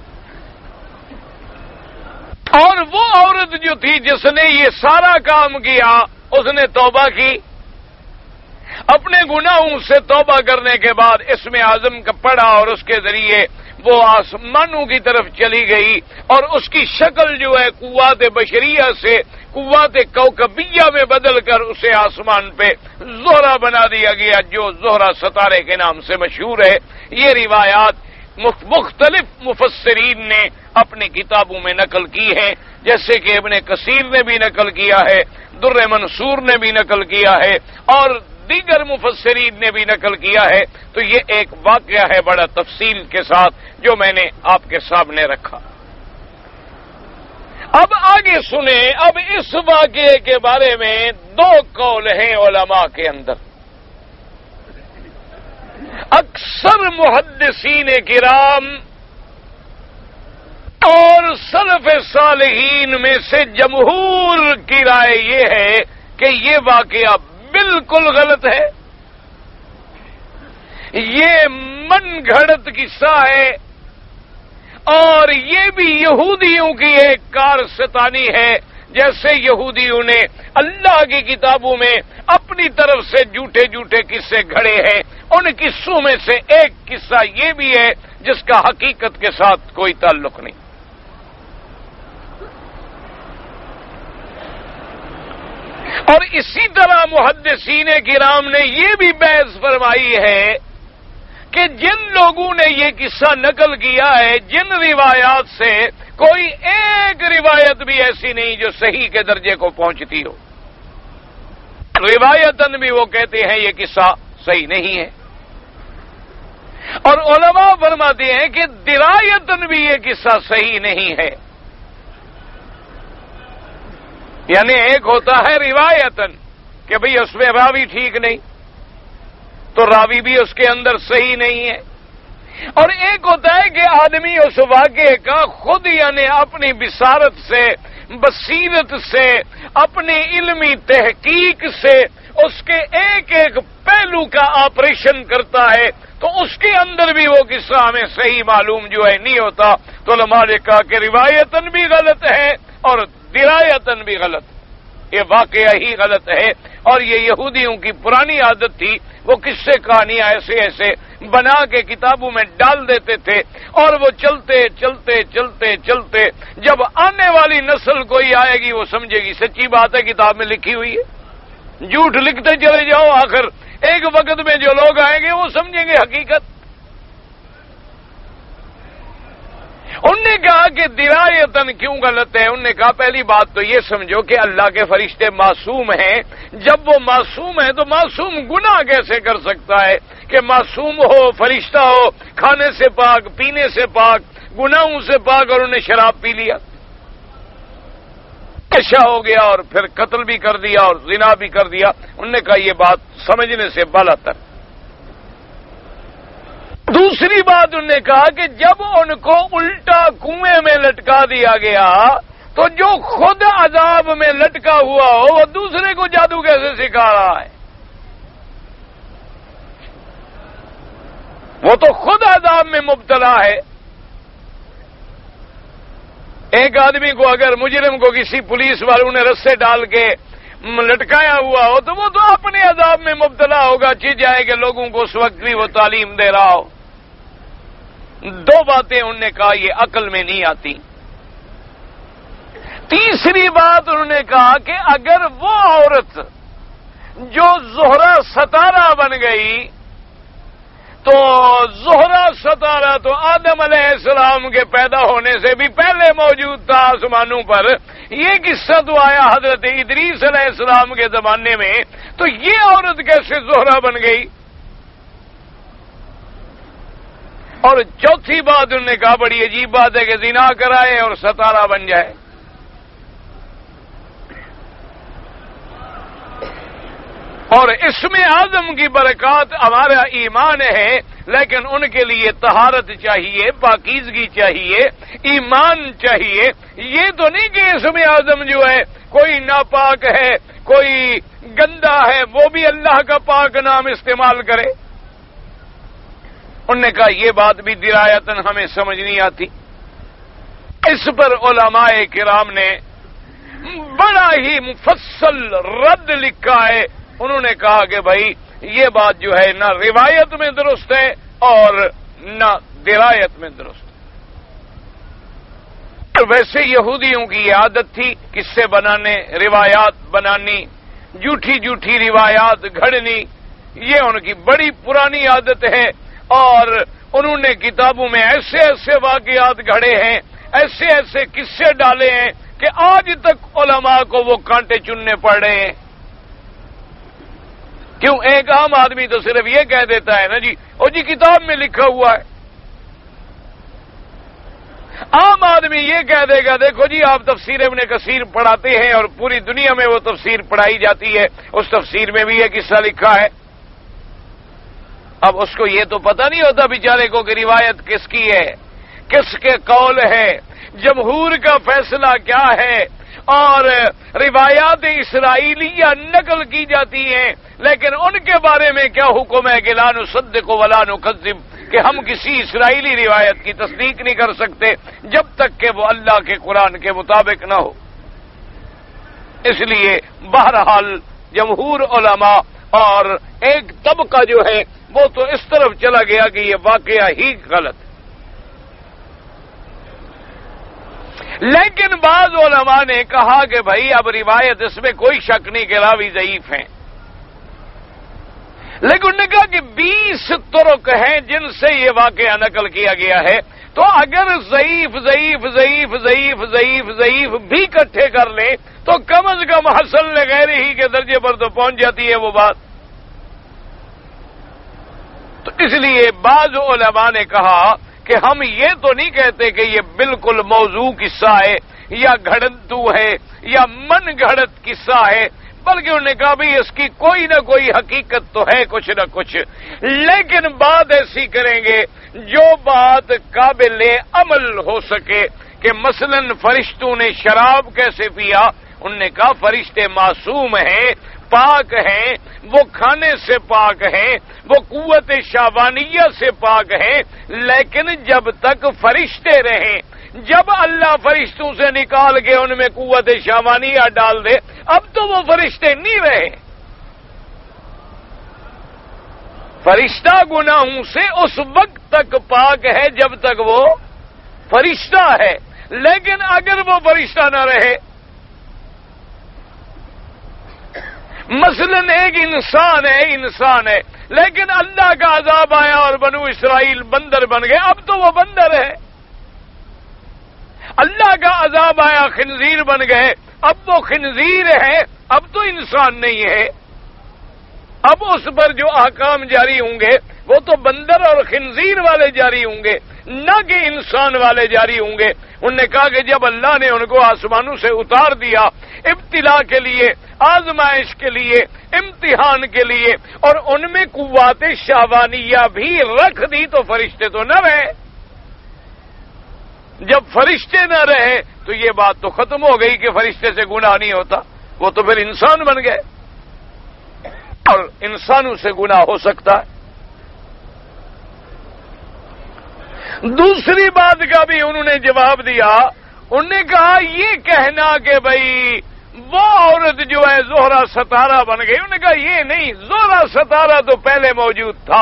اور وہ عورت جو تھی جس نے یہ سارا کام کیا، اس نے توبہ کی، اپنے گناہوں سے توبہ کرنے کے بعد اسم اعظم کا پڑھا اور اس کے ذریعے وہ آسمانوں کی طرف چلی گئی، اور اس کی شکل جو ہے قوات بشریہ سے قوات کوکبیہ میں بدل کر اسے آسمان پہ زہرہ بنا دیا گیا، جو زہرہ ستارے کے نام سے مشہور ہے۔ یہ روایات مختلف مفسرین نے اپنی کتابوں میں نقل کی ہیں، جیسے کہ ابن کثیر نے بھی نقل کیا ہے، در منصور نے بھی نقل کیا ہے، اور دیگر مفسرین نے بھی نقل کیا ہے۔ تو یہ ایک واقعہ ہے بڑا تفصیل کے ساتھ جو میں نے آپ کے سامنے رکھا۔ اب آگے سنیں، اب اس واقعے کے بارے میں دو قول ہیں علماء کے اندر۔ اکثر محدثین کرام اور سلف صالحین میں سے جمہور کی رائے یہ ہے کہ یہ واقعہ بالکل غلط ہے، یہ من گھڑت قصہ ہے، اور یہ بھی یہودیوں کی ایک کارستانی ہے، جیسے یہودیوں نے اللہ کی کتابوں میں اپنی طرف سے جھوٹے جھوٹے قصے گھڑے ہیں۔ ان قصوں میں سے ایک قصہ یہ بھی ہے جس کا حقیقت کے ساتھ کوئی تعلق نہیں۔ اور اسی طرح محدثین کرام نے یہ بھی بحث فرمائی ہے کہ جن لوگوں نے یہ قصہ نقل کیا ہے، جن روایات سے کوئی ایک روایت بھی ایسی نہیں جو صحیح کے درجے کو پہنچتی ہو، روایتاً بھی وہ کہتے ہیں یہ قصہ صحیح نہیں ہے، اور علماء فرماتے ہیں کہ درایتاً بھی یہ قصہ صحیح نہیں ہے۔ یعنی ایک ہوتا ہے روایتاً کہ بھئی اس میں راوی ٹھیک نہیں، تو راوی بھی اس کے اندر صحیح نہیں ہے، اور ایک ہوتا ہے کہ آدمی اس واقعے کا خود یعنی اپنی بصارت سے، بصیرت سے، اپنی علمی تحقیق سے اس کے ایک ایک پہلو کا آپریشن کرتا ہے، تو اس کے اندر بھی وہ قصہ ہمیں صحیح معلوم جو ہے نہیں ہوتا۔ تو علماء نے کہا کہ روایتاً بھی غلط ہے اور درایتاً بھی غلط، یہ واقعہ ہی غلط ہے، اور یہ یہودیوں کی پرانی عادت تھی، وہ قصے کہانیاں ایسے ایسے بنا کے کتابوں میں ڈال دیتے تھے، اور وہ چلتے چلتے چلتے چلتے جب آنے والی نسل کوئی آئے گی وہ سمجھے گی سچی بات ہے کتاب میں لکھی ہوئی ہے، جھوٹ لکھتے چلے جاؤ، آخر ایک وقت میں جو لوگ آئیں گے وہ سمجھیں گے حقیقت۔ انہوں نے کہا کہ درایتن کیوں غلط ہے؟ انہوں نے کہا پہلی بات تو یہ سمجھو کہ اللہ کے فرشتے معصوم ہیں، جب وہ معصوم ہیں تو معصوم گناہ کیسے کر سکتا ہے کہ معصوم ہو، فرشتہ ہو، کھانے سے پاک، پینے سے پاک، گناہوں سے پاک، اور انہیں شراب پی لیا، نشہ ہو گیا اور پھر قتل بھی کر دیا اور زنا بھی کر دیا۔ انہوں نے کہا یہ بات سمجھنے سے بالاتر۔ دوسری بات انہوں نے کہا کہ جب ان کو الٹا کنویں میں لٹکا دیا گیا تو جو خود عذاب میں لٹکا ہوا ہو وہ دوسرے کو جادو کیسے سکھا رہا ہے؟ وہ تو خود عذاب میں مبتلا ہے۔ ایک آدمی کو اگر مجرم کو کسی پولیس والوں نے رسے ڈال کے لٹکایا ہوا ہو تو وہ تو اپنے عذاب میں مبتلا ہوگا، چیز جائے کہ لوگوں کو اس وقت بھی وہ تعلیم دے رہا ہو۔ دو باتیں انہوں نے کہا یہ عقل میں نہیں آتی۔ تیسری بات انہوں نے کہا کہ اگر وہ عورت جو زہرہ ستارہ بن گئی تو زہرہ ستارہ تو آدم علیہ السلام کے پیدا ہونے سے بھی پہلے موجود تھا آسمانوں پر، یہ قصہ تو آیا حضرت ادریس علیہ السلام کے زمانے میں، تو یہ عورت کیسے زہرہ بن گئی؟ اور چوتھی بات انہوں نے کہا بڑی عجیب بات ہے کہ زنا کرائے اور ستارہ بن جائے۔ اور اس میں اعظم کی برکات ہمارا ایمان ہے، لیکن ان کے لیے طہارت چاہیے، پاکیزگی چاہیے، ایمان چاہیے۔ یہ تو نہیں کہ اس میں اعظم جو ہے کوئی ناپاک ہے، کوئی گندا ہے، وہ بھی اللہ کا پاک نام استعمال کرے۔ انہوں نے کہا یہ بات بھی درایتاً ہمیں سمجھ نہیں آتی۔ اس پر علماء کرام نے بڑا ہی مفصل رد لکھا ہے۔ انہوں نے کہا کہ بھائی یہ بات جو ہے نہ روایت میں درست ہے اور نہ درایت میں درست ہے۔ ویسے یہودیوں کی یہ عادت تھی قصے بنانے، روایات بنانی، جھوٹی جھوٹی روایات گھڑنی، یہ ان کی بڑی پرانی عادت ہے، اور انہوں نے کتابوں میں ایسے ایسے واقعات گھڑے ہیں، ایسے ایسے قصے ڈالے ہیں کہ آج تک علماء کو وہ کانٹے چننے پڑ رہے ہیں۔ کیوں؟ ایک عام آدمی تو صرف یہ کہہ دیتا ہے نا جی او جی کتاب میں لکھا ہوا ہے۔ عام آدمی یہ کہہ دے گا دیکھو جی آپ تفسیر ابن کثیر پڑھاتے ہیں اور پوری دنیا میں وہ تفسیر پڑھائی جاتی ہے، اس تفسیر میں بھی یہ قصہ لکھا ہے۔ اب اس کو یہ تو پتہ نہیں ہوتا بیچارے کو کہ روایت کس کی ہے، کس کے قول ہے، جمہور کا فیصلہ کیا ہے، اور روایات اسرائیلیہ نقل کی جاتی ہیں، لیکن ان کے بارے میں کیا حکم ہے کہ لا نصدق ولا نکذب، کہ ہم کسی اسرائیلی روایت کی تصدیق نہیں کر سکتے جب تک کہ وہ اللہ کے قرآن کے مطابق نہ ہو۔ اس لیے بہرحال جمہور علماء اور ایک طبقہ جو ہے وہ تو اس طرف چلا گیا کہ یہ واقعہ ہی غلط ہے، لیکن بعض علماء نے کہا کہ بھائی اب روایت اس میں کوئی شک نہیں کہ راوی ضعیف ہیں، لیکن انہوں نے کہا کہ 20 طرق ہیں جن سے یہ واقعہ نقل کیا گیا ہے، تو اگر ضعیف ضعیف ضعیف ضعیف ضعیف ضعیف بھی اکٹھے کر لیں تو کم از کم حسن غیر ہی کے درجے پر تو پہنچ جاتی ہے وہ بات۔ تو اس لیے بعض علماء نے کہا کہ ہم یہ تو نہیں کہتے کہ یہ بالکل موضوع قصہ ہے یا گھڑنتو ہے یا من گھڑت قصہ ہے، بلکہ انہوں نے کہا بھی اس کی کوئی نہ کوئی حقیقت تو ہے کچھ نہ کچھ، لیکن بات ایسی کریں گے جو بات قابل عمل ہو سکے کہ مثلا فرشتوں نے شراب کیسے پیا۔ انہوں نے کہا فرشتے معصوم ہیں، پاک ہیں، وہ کھانے سے پاک ہیں، وہ قوت شہوانیہ سے پاک ہیں، لیکن جب تک فرشتے رہیں، جب اللہ فرشتوں سے نکال کے ان میں قوت شہوانیہ ڈال دے اب تو وہ فرشتے نہیں رہے۔ فرشتہ گناہوں سے اس وقت تک پاک ہے جب تک وہ فرشتہ ہے، لیکن اگر وہ فرشتہ نہ رہے، مثلا ایک انسان ہے لیکن اللہ کا عذاب آیا اور بنو اسرائیل بندر بن گئے، اب تو وہ بندر ہے۔ اللہ کا عذاب آیا خنزیر بن گئے، اب وہ خنزیر ہے، اب تو انسان نہیں ہے۔ اب اس پر جو احکام جاری ہوں گے وہ تو بندر اور خنزیر والے جاری ہوں گے، نہ کہ انسان والے جاری ہوں گے۔ انہوں نے کہا کہ جب اللہ نے ان کو آسمانوں سے اتار دیا ابتلا کے لیے، آزمائش کے لیے، امتحان کے لیے، اور ان میں قوت شہوانیہ بھی رکھ دی تو فرشتے تو نہ رہے۔ جب فرشتے نہ رہے تو یہ بات تو ختم ہو گئی کہ فرشتے سے گناہ نہیں ہوتا، وہ تو پھر انسان بن گئے اور انسانوں سے گناہ ہو سکتا ہے۔ دوسری بات کا بھی انہوں نے جواب دیا، انہوں نے کہا یہ کہنا کہ بھائی وہ عورت جو ہے زہرہ ستارہ بن گئی، انہوں نے کہا یہ نہیں، زہرہ ستارہ تو پہلے موجود تھا،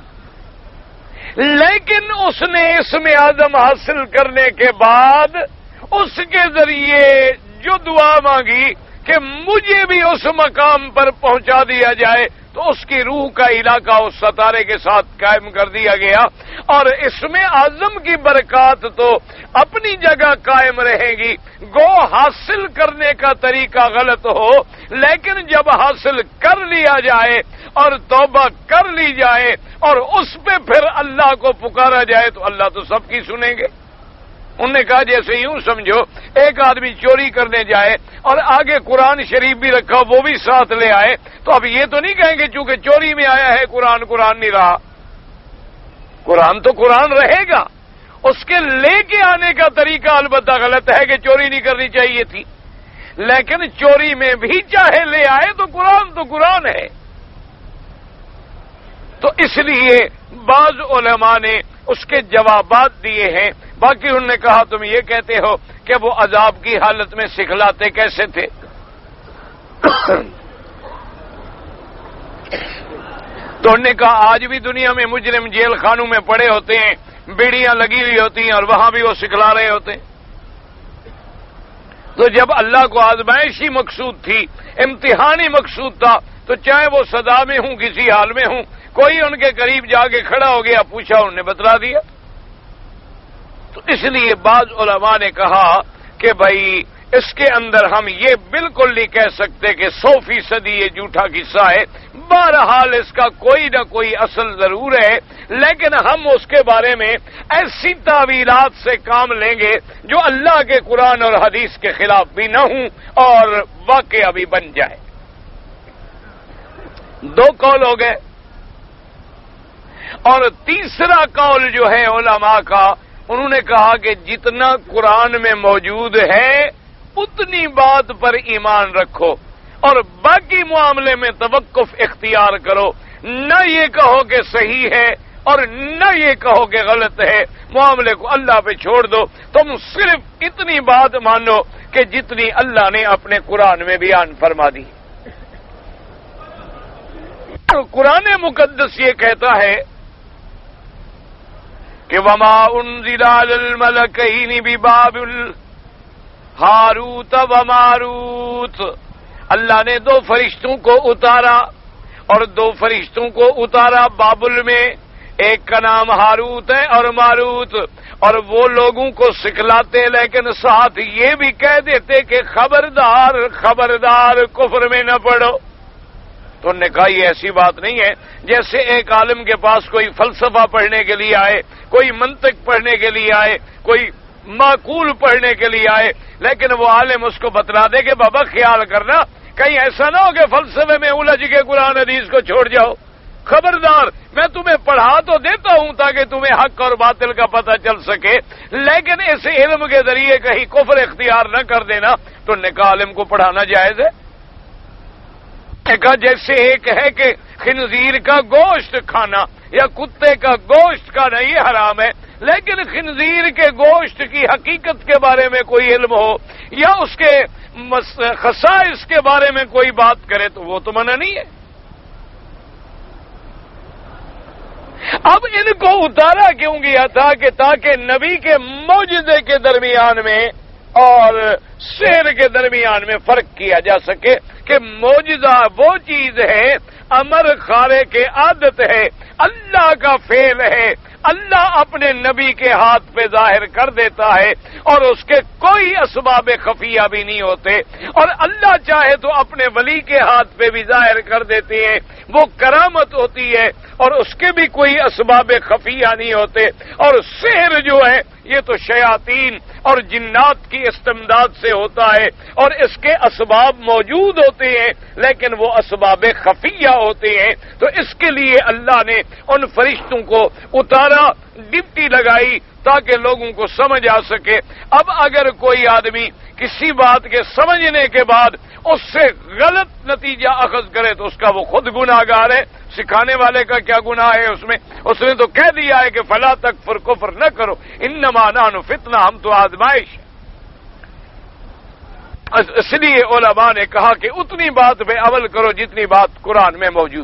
لیکن اس نے اسم اعظم حاصل کرنے کے بعد اس کے ذریعے جو دعا مانگی کہ مجھے بھی اس مقام پر پہنچا دیا جائے، تو اس کی روح کا علاقہ اس ستارے کے ساتھ قائم کر دیا گیا، اور اسم اعظم کی برکات تو اپنی جگہ قائم رہے گی۔ گو حاصل کرنے کا طریقہ غلط ہو، لیکن جب حاصل کر لیا جائے اور توبہ کر لی جائے اور اس پہ پھر اللہ کو پکارا جائے تو اللہ تو سب کی سنیں گے۔ انہوں نے کہا جیسے یوں سمجھو ایک آدمی چوری کرنے جائے اور آگے قرآن شریف بھی رکھا، وہ بھی ساتھ لے آئے، تو اب یہ تو نہیں کہیں گے چونکہ چوری میں آیا ہے قرآن نہیں رہا۔ قرآن تو قرآن رہے گا، اس کے لے کے آنے کا طریقہ البتہ غلط ہے کہ چوری نہیں کرنی چاہیے تھی، لیکن چوری میں بھی چاہے لے آئے تو قرآن ہے۔ تو اس لیے بعض علماء نے اس کے جوابات دیے ہیں۔ باقی انہوں نے کہا تم یہ کہتے ہو کہ وہ عذاب کی حالت میں سکھلاتے کیسے تھے؟ تو انہوں نے کہا آج بھی دنیا میں مجرم جیل خانوں میں پڑے ہوتے ہیں، بیڑیاں لگی ہوئی ہوتی ہیں اور وہاں بھی وہ سکھلا رہے ہوتے ہیں۔ تو جب اللہ کو آزمائش ہی مقصود تھی، امتحانی مقصود تھا، تو چاہے وہ سزا میں ہوں کسی حال میں ہوں، کوئی ان کے قریب جا کے کھڑا ہو گیا، پوچھا، انہوں نے بتلا دیا۔ تو اس لیے بعض علماء نے کہا کہ بھائی اس کے اندر ہم یہ بالکل نہیں کہہ سکتے کہ 100% یہ جھوٹا قصہ ہے، بہرحال اس کا کوئی نہ کوئی اصل ضرور ہے، لیکن ہم اس کے بارے میں ایسی تعویلات سے کام لیں گے جو اللہ کے قرآن اور حدیث کے خلاف بھی نہ ہوں اور واقعہ بھی بن جائے۔ 2 قول ہو گئے، اور تیسرا قول جو ہے علماء کا، انہوں نے کہا کہ جتنا قرآن میں موجود ہے اتنی بات پر ایمان رکھو اور باقی معاملے میں توقف اختیار کرو، نہ یہ کہو کہ صحیح ہے اور نہ یہ کہو کہ غلط ہے، معاملے کو اللہ پہ چھوڑ دو، تم صرف اتنی بات مانو کہ جتنی اللہ نے اپنے قرآن میں بیان فرما دی۔ قرآن مقدس یہ کہتا ہے کہ وما انزل علی الملکین ببابل ہاروت و ماروت، اللہ نے 2 فرشتوں کو اتارا اور 2 فرشتوں کو اتارا بابل میں، ایک کا نام ہاروت ہے اور ماروت، اور وہ لوگوں کو سکھلاتے لیکن ساتھ یہ بھی کہہ دیتے کہ خبردار خبردار کفر میں نہ پڑو۔ تو انہوں نے کہا یہ ایسی بات نہیں ہے جیسے ایک عالم کے پاس کوئی فلسفہ پڑھنے کے لیے آئے، کوئی منطق پڑھنے کے لیے آئے، کوئی معقول پڑھنے کے لیے آئے، لیکن وہ عالم اس کو بتلا دے کہ بابا خیال کرنا کہیں ایسا نہ ہو کہ فلسفے میں الجھ کے قرآن حدیث کو چھوڑ جاؤ، خبردار میں تمہیں پڑھا تو دیتا ہوں تاکہ تمہیں حق اور باطل کا پتہ چل سکے، لیکن اس علم کے ذریعے کہیں کفر اختیار نہ کر دینا۔ تو انہوں نے کہا عالم کو پڑھانا جائز ہے؟ کہا جیسے ایک ہے کہ خنزیر کا گوشت کھانا یا کتے کا گوشت کھانا یہ حرام ہے، لیکن خنزیر کے گوشت کی حقیقت کے بارے میں کوئی علم ہو یا اس کے خصائص کے بارے میں کوئی بات کرے تو وہ تو منع نہیں ہے۔ اب ان کو اتارا کیوں گیا تھا کہ تاکہ نبی کے معجزے کے درمیان میں اور سحر کے درمیان میں فرق کیا جا سکے کہ معجزہ وہ چیز ہے، امر خارے کے عادت ہے، اللہ کا فعل ہے، اللہ اپنے نبی کے ہاتھ پہ ظاہر کر دیتا ہے اور اس کے کوئی اسباب خفیہ بھی نہیں ہوتے، اور اللہ چاہے تو اپنے ولی کے ہاتھ پہ بھی ظاہر کر دیتے ہیں، وہ کرامت ہوتی ہے اور اس کے بھی کوئی اسباب خفیہ نہیں ہوتے۔ اور سحر جو ہے یہ تو شیاطین اور جنات کی استمداد سے ہوتا ہے اور اس کے اسباب موجود ہوتے ہیں لیکن وہ اسباب خفیہ ہوتے ہیں، تو اس کے لیے اللہ نے ان فرشتوں کو اتارا، ڈپٹی لگائی تاکہ لوگوں کو سمجھ آ سکے۔ اب اگر کوئی آدمی کسی بات کے سمجھنے کے بعد اس سے غلط نتیجہ اخذ کرے تو اس کا وہ خود گناہگار ہے، سکھانے والے کا کیا گناہ ہے اس میں؟ اس نے تو کہہ دیا ہے کہ فلا تکفر، کفر نہ کرو، انما نحن فتنہ، ہم تو آزمائش۔ اس لیے علماء نے کہا کہ اتنی بات پہ عمل کرو جتنی بات قرآن میں موجود۔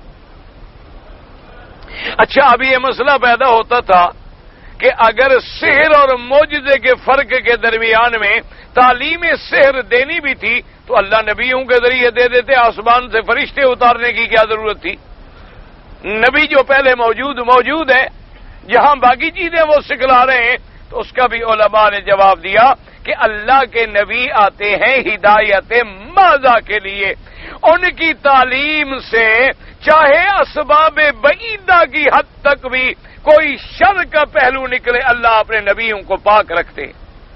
اچھا، ابھی یہ مسئلہ پیدا ہوتا تھا کہ اگر سحر اور معجزے کے فرق کے درمیان میں تعلیم سحر دینی بھی تھی تو اللہ نبیوں کے ذریعے دے دیتے، آسمان سے فرشتے اتارنے کی کیا ضرورت تھی؟ نبی جو پہلے موجود ہے، جہاں باقی چیزیں وہ سکھلا رہے ہیں، تو اس کا بھی علماء نے جواب دیا کہ اللہ کے نبی آتے ہیں ہدایت ماذا کے لیے، ان کی تعلیم سے چاہے اسباب بعیدہ کی حد تک بھی کوئی شر کا پہلو نکلے، اللہ اپنے نبیوں کو پاک رکھتے۔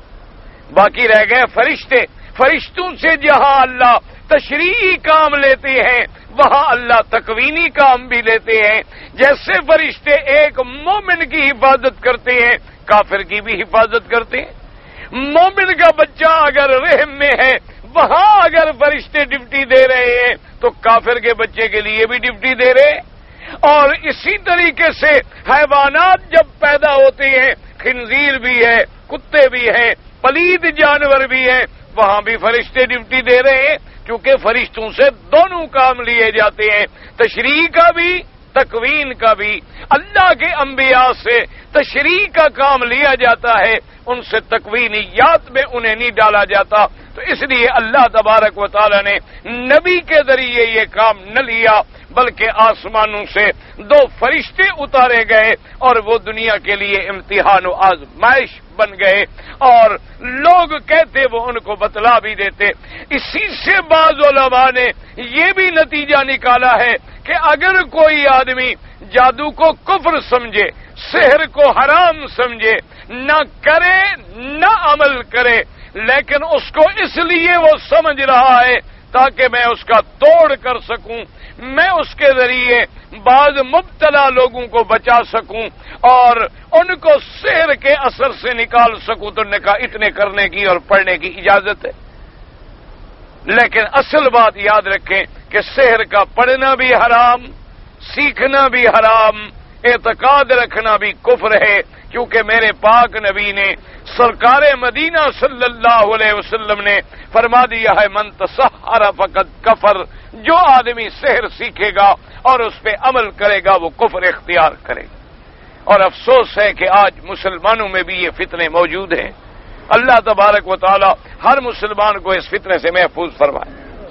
باقی رہ گئے فرشتے، فرشتوں سے جہاں اللہ تشریعی کام لیتے ہیں وہاں اللہ تکوینی کام بھی لیتے ہیں۔ جیسے فرشتے ایک مومن کی حفاظت کرتے ہیں، کافر کی بھی حفاظت کرتے ہیں۔ مومن کا بچہ اگر رحم میں ہے وہاں اگر فرشتے ڈیوٹی دے رہے ہیں تو کافر کے بچے کے لیے بھی ڈیوٹی دے رہے ہیں۔ اور اسی طریقے سے حیوانات جب پیدا ہوتے ہیں، خنزیر بھی ہے، کتے بھی ہیں، پلید جانور بھی ہیں، وہاں بھی فرشتے ڈیوٹی دے رہے ہیں، کیونکہ فرشتوں سے دونوں کام لیے جاتے ہیں، تشریع کا بھی، تکوین کا بھی۔ اللہ کے انبیاء سے تشریع کا کام لیا جاتا ہے، ان سے تکوینیات میں انہیں نہیں ڈالا جاتا، تو اس لیے اللہ تبارک و تعالی نے نبی کے ذریعے یہ کام نہ لیا بلکہ آسمانوں سے دو فرشتے اتارے گئے اور وہ دنیا کے لیے امتحان و آزمائش بن گئے، اور لوگ کہتے وہ ان کو بتلا بھی دیتے۔ اسی سے بعض علماء نے یہ بھی نتیجہ نکالا ہے کہ اگر کوئی آدمی جادو کو کفر سمجھے، سحر کو حرام سمجھے، نہ کرے نہ عمل کرے، لیکن اس کو اس لیے وہ سمجھ رہا ہے تاکہ میں اس کا توڑ کر سکوں، میں اس کے ذریعے بعض مبتلا لوگوں کو بچا سکوں اور ان کو سحر کے اثر سے نکال سکوں، تو نے کہا اتنے کرنے کی اور پڑھنے کی اجازت ہے۔ لیکن اصل بات یاد رکھیں کہ سحر کا پڑھنا بھی حرام، سیکھنا بھی حرام، اعتقاد رکھنا بھی کفر ہے، کیونکہ میرے پاک نبی نے سرکار مدینہ صلی اللہ علیہ وسلم نے فرما دیا ہے من تسحر فقد کفر، جو آدمی سحر سیکھے گا اور اس پہ عمل کرے گا وہ کفر اختیار کرے گا۔ اور افسوس ہے کہ آج مسلمانوں میں بھی یہ فتنے موجود ہیں۔ اللہ تبارک و تعالی ہر مسلمان کو اس فتنے سے محفوظ فرمائے۔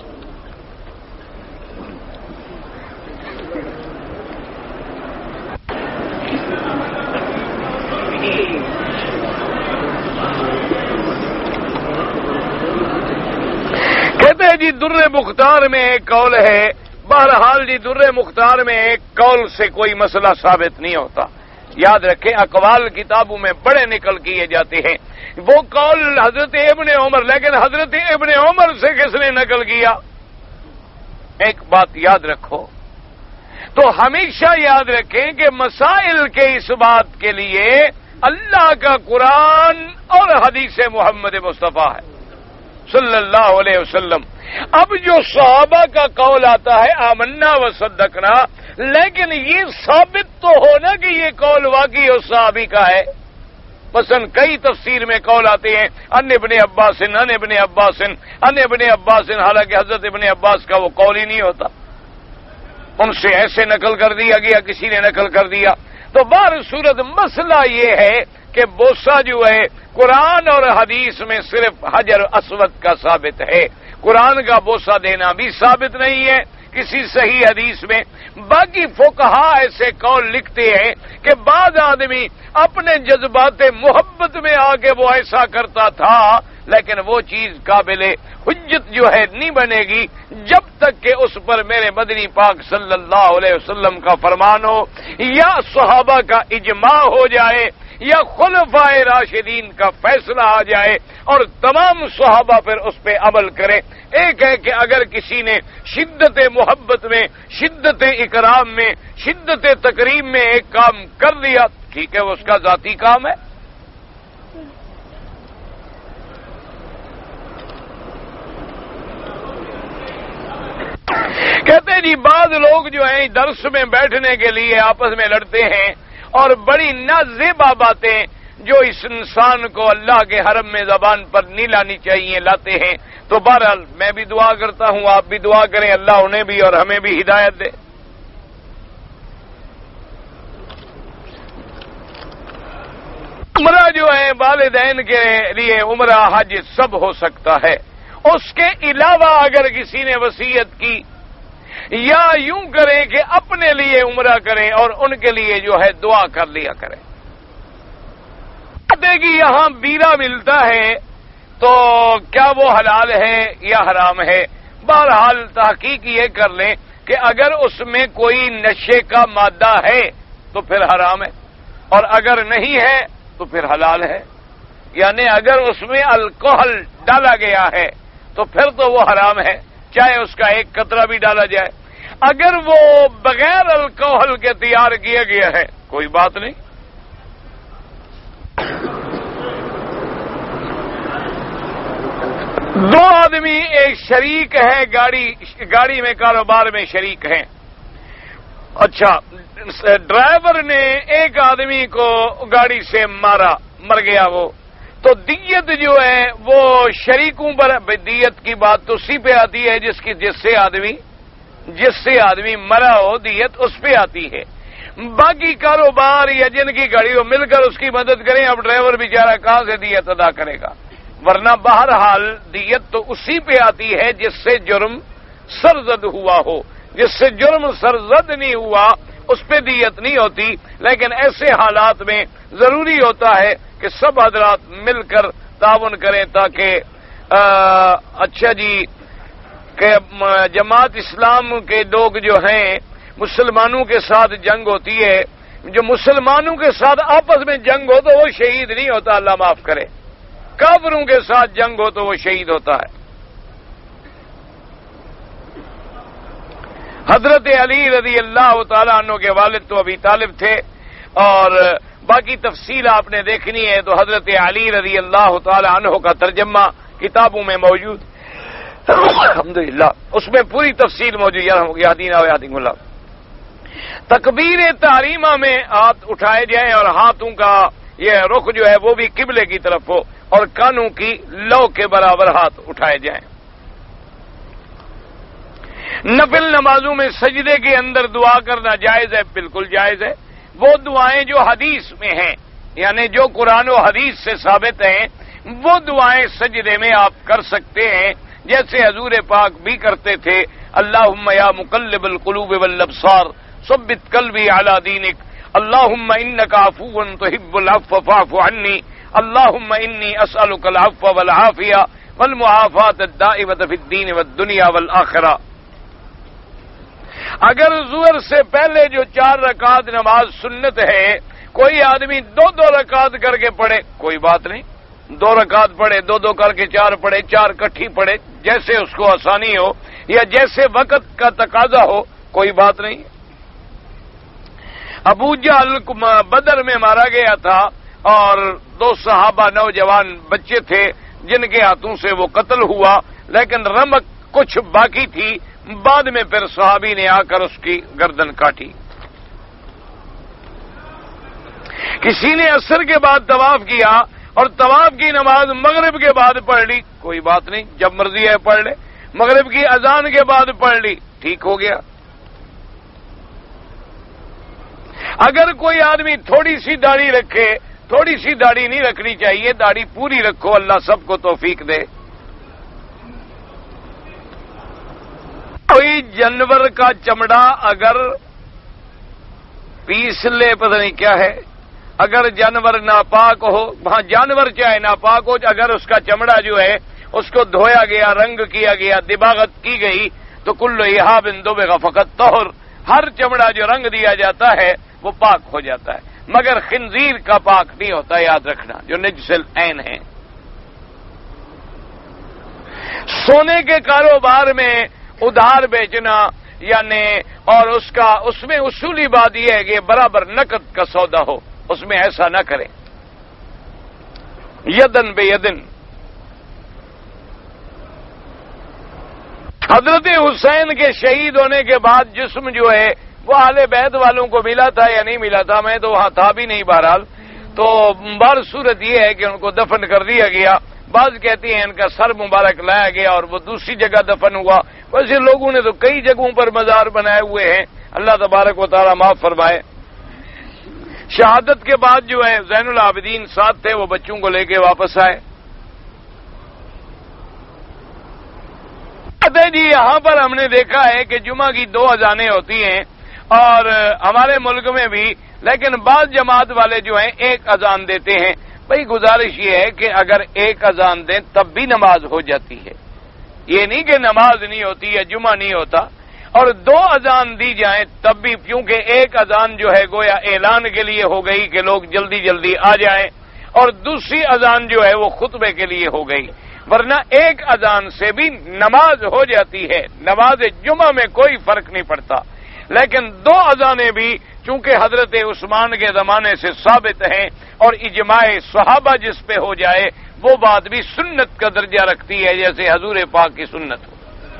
کہتے ہیں جی در مختار میں ایک قول ہے، بہرحال جی در مختار میں ایک قول سے کوئی مسئلہ ثابت نہیں ہوتا۔ یاد رکھیں اقوال کتابوں میں بڑے نقل کیے جاتے ہیں، وہ قول حضرت ابن عمر، لیکن حضرت ابن عمر سے کس نے نقل کیا؟ ایک بات یاد رکھو، تو ہمیشہ یاد رکھیں کہ مسائل کے اس بات کے لیے اللہ کا قرآن اور حدیث محمد مصطفیٰ ہے صلی اللہ علیہ وسلم۔ اب جو صحابہ کا قول آتا ہے آمنا و صدقنا، لیکن یہ ثابت تو ہونا کہ یہ قول واقعی اور صحابی کا ہے۔ مثلا کئی تفسیر میں قول آتے ہیں ان ابن عباس، ان ابن عباس، ان ابن عباس، حالانکہ حضرت ابن عباس کا وہ قول ہی نہیں ہوتا۔ ان سے ایسے نقل کر دیا گیا، کسی نے نقل کر دیا۔ تو بہر صورت مسئلہ یہ ہے کہ بوسہ جو ہے قرآن اور حدیث میں صرف حجر اسود کا ثابت ہے، قرآن کا بوسہ دینا بھی ثابت نہیں ہے کسی صحیح حدیث میں۔ باقی فقہا ایسے قول لکھتے ہیں کہ بعض آدمی اپنے جذبات محبت میں آ کے وہ ایسا کرتا تھا، لیکن وہ چیز قابل حجت جو ہے نہیں بنے گی جب تک کہ اس پر میرے مدنی پاک صلی اللہ علیہ وسلم کا فرمان ہو، یا صحابہ کا اجماع ہو جائے، یا خلفائے راشدین کا فیصلہ آ جائے اور تمام صحابہ پھر اس پہ عمل کریں۔ ایک ہے کہ اگر کسی نے شدت محبت میں، شدت اکرام میں، شدت تکریم میں ایک کام کر دیا، ٹھیک ہے، وہ اس کا ذاتی کام ہے۔ کہتے ہیں جی بعض لوگ جو ہیں درس میں بیٹھنے کے لیے آپس میں لڑتے ہیں اور بڑی نازیبا باتیں جو اس انسان کو اللہ کے حرم میں زبان پر نہیں لانی چاہیے لاتے ہیں۔ تو بہرحال میں بھی دعا کرتا ہوں، آپ بھی دعا کریں، اللہ انہیں بھی اور ہمیں بھی ہدایت دے۔ عمرہ جو ہے والدین کے لیے عمرہ حج سب ہو سکتا ہے، اس کے علاوہ اگر کسی نے وصیت کی یا یوں کریں کہ اپنے لیے عمرہ کریں اور ان کے لیے جو ہے دعا کر لیا کریں۔ کہتے کہ یہاں بیرا ملتا ہے تو کیا وہ حلال ہے یا حرام ہے؟ بہرحال تحقیق یہ کر لیں کہ اگر اس میں کوئی نشے کا مادہ ہے تو پھر حرام ہے، اور اگر نہیں ہے تو پھر حلال ہے۔ یعنی اگر اس میں الکوہل ڈالا گیا ہے تو پھر تو وہ حرام ہے، چاہے اس کا ایک قطرہ بھی ڈالا جائے۔ اگر وہ بغیر الکوہل کے تیار کیا گیا ہے کوئی بات نہیں۔ دو آدمی ایک شریک ہے، گاڑی میں کاروبار میں شریک ہیں۔ اچھا، ڈرائیور نے ایک آدمی کو گاڑی سے مارا، مر گیا وہ، تو دیت جو ہے وہ شریکوں پر، دیت کی بات تو اسی پہ آتی ہے جس سے آدمی مرا ہو، دیت اس پہ آتی ہے۔ باقی کاروبار یا جن کی گاڑی ہو مل کر اس کی مدد کریں، اب ڈرائیور بیچارہ کہاں سے دیت ادا کرے گا؟ ورنہ بہرحال دیت تو اسی پہ آتی ہے جس سے جرم سرزد ہوا ہو، جس سے جرم سرزد نہیں ہوا اس پہ دیت نہیں ہوتی۔ لیکن ایسے حالات میں ضروری ہوتا ہے کہ سب حضرات مل کر تعاون کریں تاکہ اچھا جی کہ جماعت اسلام کے لوگ جو ہیں، مسلمانوں کے ساتھ جنگ ہوتی ہے، جو مسلمانوں کے ساتھ آپس میں جنگ ہو تو وہ شہید نہیں ہوتا، اللہ معاف کرے۔ کافروں کے ساتھ جنگ ہو تو وہ شہید ہوتا ہے۔ حضرت علی رضی اللہ تعالیٰ عنہ کے والد تو ابی طالب تھے، اور باقی تفصیل آپ نے دیکھنی ہے تو حضرت علی رضی اللہ تعالیٰ عنہ کا ترجمہ کتابوں میں موجود، الحمدللہ اس میں پوری تفصیل موجود ہے۔ تکبیر تحریمہ میں ہاتھ اٹھائے جائیں اور ہاتھوں کا یہ رخ جو ہے وہ بھی قبلے کی طرف ہو، اور کانوں کی لو کے برابر ہاتھ اٹھائے جائیں۔ نفل نمازوں میں سجدے کے اندر دعا کرنا جائز ہے، بالکل جائز ہے۔ وہ دعائیں جو حدیث میں ہیں، یعنی جو قرآن و حدیث سے ثابت ہیں، وہ دعائیں سجدے میں آپ کر سکتے ہیں، جیسے حضور پاک بھی کرتے تھے۔ اللہم یا مقلب القلوب والابصار ثبت قلبی علی دینک، اللہم انک عفو تحب العفو فاعف عنی، اللہم انی اسألک العفو والعافیہ والمعافاة الدائمة فی الدین والدنیا والآخرہ۔ اگر ظہر سے پہلے جو 4 رکعت نماز سنت ہے، کوئی آدمی 2 رکعت کر کے پڑھے کوئی بات نہیں، 2 رکعت پڑھے، 2 کر کے 4 پڑھے، 4 کٹھی پڑھے، جیسے اس کو آسانی ہو یا جیسے وقت کا تقاضا ہو، کوئی بات نہیں۔ ابو جہل بدر میں مارا گیا تھا اور 2 صحابہ نوجوان بچے تھے جن کے ہاتھوں سے وہ قتل ہوا، لیکن رمق کچھ باقی تھی، بعد میں پھر صحابی نے آ کر اس کی گردن کاٹی۔ کسی نے عصر کے بعد طواف کیا اور طواف کی نماز مغرب کے بعد پڑھ لی، کوئی بات نہیں، جب مرضی ہے پڑھ لے۔ مغرب کی اذان کے بعد پڑھ لی، ٹھیک ہو گیا۔ اگر کوئی آدمی تھوڑی سی داڑھی رکھے، تھوڑی سی داڑھی نہیں رکھنی چاہیے، داڑھی پوری رکھو، اللہ سب کو توفیق دے۔ کوئی جانور کا چمڑا اگر پیس لے، پتہ نہیں کیا ہے، اگر جانور ناپاک ہو، وہاں جانور چاہے ناپاک ہو، اگر اس کا چمڑا جو ہے اس کو دھویا گیا، رنگ کیا گیا، دباغت کی گئی، تو کل احاب دبغ فقط طہر، ہر چمڑا جو رنگ دیا جاتا ہے وہ پاک ہو جاتا ہے، مگر خنزیر کا پاک نہیں ہوتا، یاد رکھنا، جو نجس العین ہے۔ سونے کے کاروبار میں ادھار بیچنا یعنی اور اس میں اصولی بات یہ ہے کہ برابر نقد کا سودا ہو، اس میں ایسا نہ کریں، یدن بے یدن۔ حضرت حسین کے شہید ہونے کے بعد جسم جو ہے وہ اہل بیت والوں کو ملا تھا یا نہیں ملا تھا، میں تو وہاں تھا بھی نہیں بہرحال، تو بار صورت یہ ہے کہ ان کو دفن کر دیا گیا، بعض کہتی ہیں ان کا سر مبارک لایا گیا اور وہ دوسری جگہ دفن ہوا، ویسے لوگوں نے تو کئی جگہوں پر مزار بنائے ہوئے ہیں، اللہ تبارک و تعالی معاف فرمائے۔ شہادت کے بعد جو ہے زین العابدین ساتھ تھے، وہ بچوں کو لے کے واپس آئے۔ جی یہاں پر ہم نے دیکھا ہے کہ جمعہ کی 2 اذانیں ہوتی ہیں اور ہمارے ملک میں بھی، لیکن بعض جماعت والے جو ہیں 1 اذان دیتے ہیں۔ بھئی گزارش یہ ہے کہ اگر 1 اذان دیں تب بھی نماز ہو جاتی ہے، یہ نہیں کہ نماز نہیں ہوتی یا جمعہ نہیں ہوتا، اور 2 اذان دی جائیں تب بھی، کیونکہ 1 اذان جو ہے گویا اعلان کے لیے ہو گئی کہ لوگ جلدی جلدی آ جائیں، اور دوسری اذان جو ہے وہ خطبے کے لیے ہو گئی، ورنہ 1 اذان سے بھی نماز ہو جاتی ہے، نماز جمعہ میں کوئی فرق نہیں پڑتا، لیکن 2 اذانیں بھی چونکہ حضرت عثمان کے زمانے سے ثابت ہیں اور اجماع صحابہ جس پہ ہو جائے وہ بات بھی سنت کا درجہ رکھتی ہے، جیسے حضور پاک کی سنت ہو۔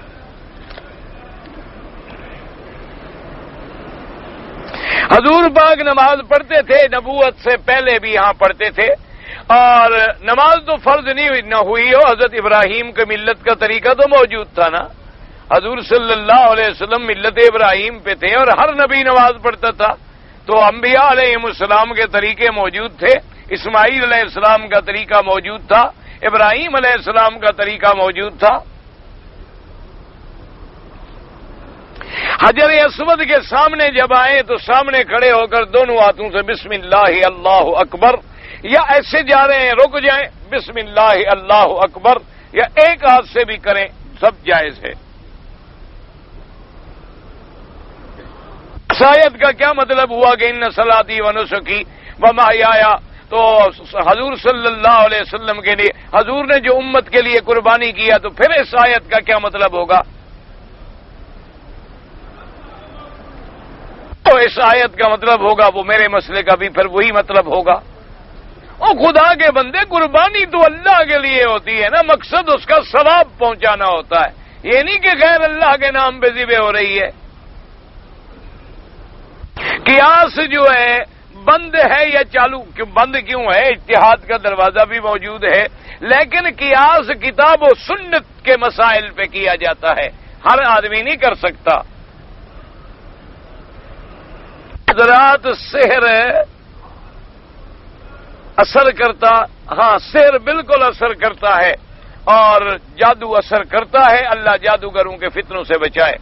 حضور پاک نماز پڑھتے تھے، نبوت سے پہلے بھی یہاں پڑھتے تھے، اور نماز تو فرض نہ ہوئی ہو، حضرت ابراہیم کے ملت کا طریقہ تو موجود تھا نا، حضور صلی اللہ علیہ وسلم ملت ابراہیم پہ تھے اور ہر نبی نماز پڑھتا تھا، تو انبیاء علیہ السلام کے طریقے موجود تھے، اسماعیل علیہ السلام کا طریقہ موجود تھا، ابراہیم علیہ السلام کا طریقہ موجود تھا۔ حجر اسود کے سامنے جب آئے تو سامنے کھڑے ہو کر دونوں ہاتھوں سے بسم اللہ اللہ اکبر، یا ایسے جا رہے ہیں رک جائیں بسم اللہ اللہ اکبر، یا ایک ہاتھ سے بھی کریں، سب جائز ہے۔ اس آیت کا کیا مطلب ہوا کہ ان صلاتی و نسکی و محیایا، تو حضور صلی اللہ علیہ وسلم کے لیے، حضور نے جو امت کے لیے قربانی کیا، تو پھر اس آیت کا کیا مطلب ہوگا؟ تو اس آیت کا مطلب ہوگا وہ میرے مسئلے کا بھی پھر وہی مطلب ہوگا۔ او خدا کے بندے، قربانی تو اللہ کے لیے ہوتی ہے نا، مقصد اس کا ثواب پہنچانا ہوتا ہے، یہ نہیں کہ غیر اللہ کے نام پہ ذبح ہو رہی ہے۔ قیاس جو ہے بند ہے یا چالو، بند کیوں ہے؟ اجتہاد کا دروازہ بھی موجود ہے، لیکن قیاس کتاب و سنت کے مسائل پہ کیا جاتا ہے، ہر آدمی نہیں کر سکتا۔ حضرات سحر اثر کرتا، ہاں سحر بالکل اثر کرتا ہے اور جادو اثر کرتا ہے، اللہ جادوگروں کے فتنوں سے بچائے۔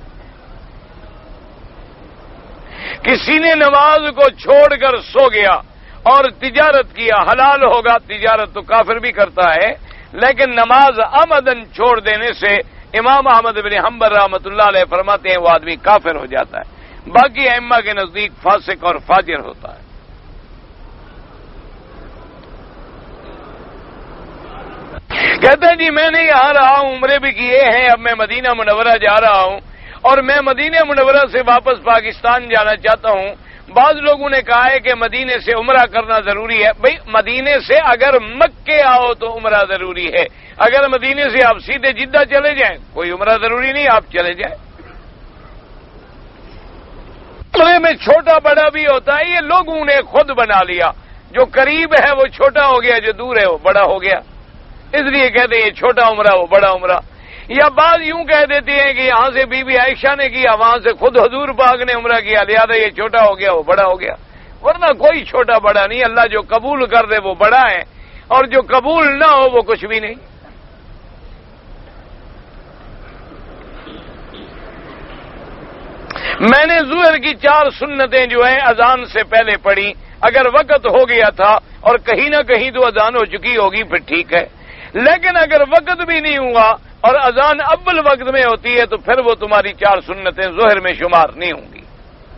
کسی نے نماز کو چھوڑ کر سو گیا اور تجارت کیا، حلال ہوگا، تجارت تو کافر بھی کرتا ہے، لیکن نماز عمدن چھوڑ دینے سے امام احمد بن حنبل رحمۃ اللہ علیہ فرماتے ہیں وہ آدمی کافر ہو جاتا ہے، باقی ائمہ کے نزدیک فاسق اور فاجر ہوتا ہے۔ کہتے ہیں جی میں نے یہاں رہا ہوں، عمرے بھی کیے ہیں، اب میں مدینہ منورہ جا رہا ہوں اور میں مدینہ منورہ سے واپس پاکستان جانا چاہتا ہوں۔ بعض لوگوں نے کہا ہے کہ مدینے سے عمرہ کرنا ضروری ہے۔ بھئی مدینے سے اگر مکے آؤ تو عمرہ ضروری ہے، اگر مدینے سے آپ سیدھے جدہ چلے جائیں کوئی عمرہ ضروری نہیں، آپ چلے جائیں۔ عمرے میں چھوٹا بڑا بھی ہوتا ہے، یہ لوگوں نے خود بنا لیا، جو قریب ہے وہ چھوٹا ہو گیا، جو دور ہے وہ بڑا ہو گیا، اس لیے کہتے ہیں یہ چھوٹا عمرہ وہ بڑا عمرہ۔ یا بعض یوں کہہ دیتے ہیں کہ یہاں سے بی بی عائشہ نے کیا، وہاں سے خود حضور پاک نے عمرہ کیا، لہذا یہ چھوٹا ہو گیا وہ بڑا ہو گیا، ورنہ کوئی چھوٹا بڑا نہیں، اللہ جو قبول کر دے وہ بڑا ہے اور جو قبول نہ ہو وہ کچھ بھی نہیں۔ میں نے ظہر کی 4 سنتیں جو ہیں اذان سے پہلے پڑھی، اگر وقت ہو گیا تھا اور کہیں نہ کہیں تو اذان ہو چکی ہوگی پھر ٹھیک ہے، لیکن اگر وقت بھی نہیں ہوا اور اذان اول وقت میں ہوتی ہے تو پھر وہ تمہاری 4 سنتیں ظہر میں شمار نہیں ہوں گی۔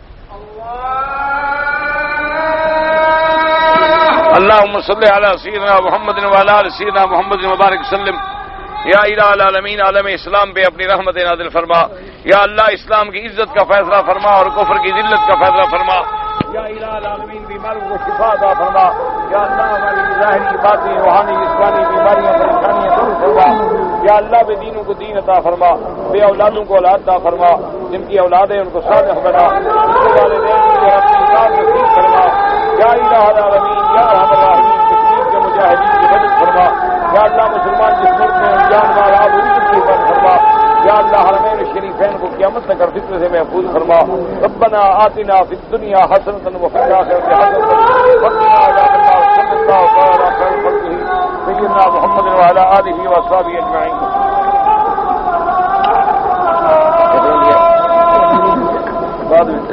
اللہم صلی علی سیدنا محمد وعلی آل سیدنا محمد مبارک وسلم۔ یا الہ العالمین، عالم اسلام پہ اپنی رحمت نازل فرما، یا اللہ اسلام کی عزت کا فیصلہ فرما اور کفر کی ذلت کا فیصلہ فرما، یا الہ العالمین بیماروں کو شفا عطا فرما، یا اللہ ہماری ظاہری باطنی روحانی جسمانی بیماریاں پریشانیاں دور فرما، یا اللہ بے دینوں کو دین عطا فرما، بے اولادوں کو اولاد عطا فرما، جن کی اولاد ہے ان کو صالح بنا، جن کے والدین کی اپنی ذات نصیب فرما، یا الہ العالمین یا ارحم الراحمین کشمیر کے مجاہدین کی مدد فرما، یا اللہ مسلمان جس ملک میں جان مال آبرو کی حفاظت فرما، یا اللہ حرمین شریفین کو قیامت تک اور فتنہ سے محفوظ فرما۔ ربنا آتنا فی الدنیا حسنۃ وفی الآخرۃ حسنۃ وقنا عذاب النار۔ صلی اللہ تعالی علی خیر خلقہ سیدنا محمد وعلی آلہ وصحبہ اجمعین۔ بعد میں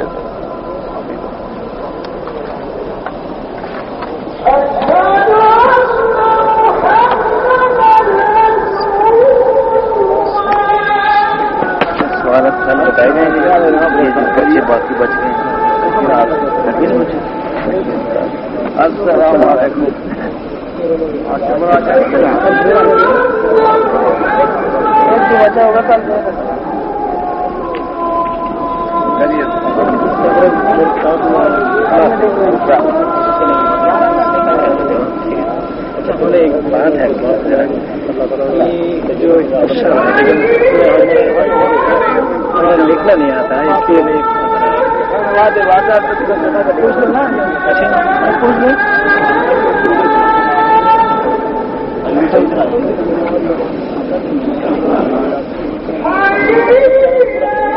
بتائے گئے بچے باقی بچ گئے ہیں۔ السلام علیکم۔ بچا ہوگا ایک بات ہے جو لکھنا نہیں آتا ہے، اس کے لیے پوچھ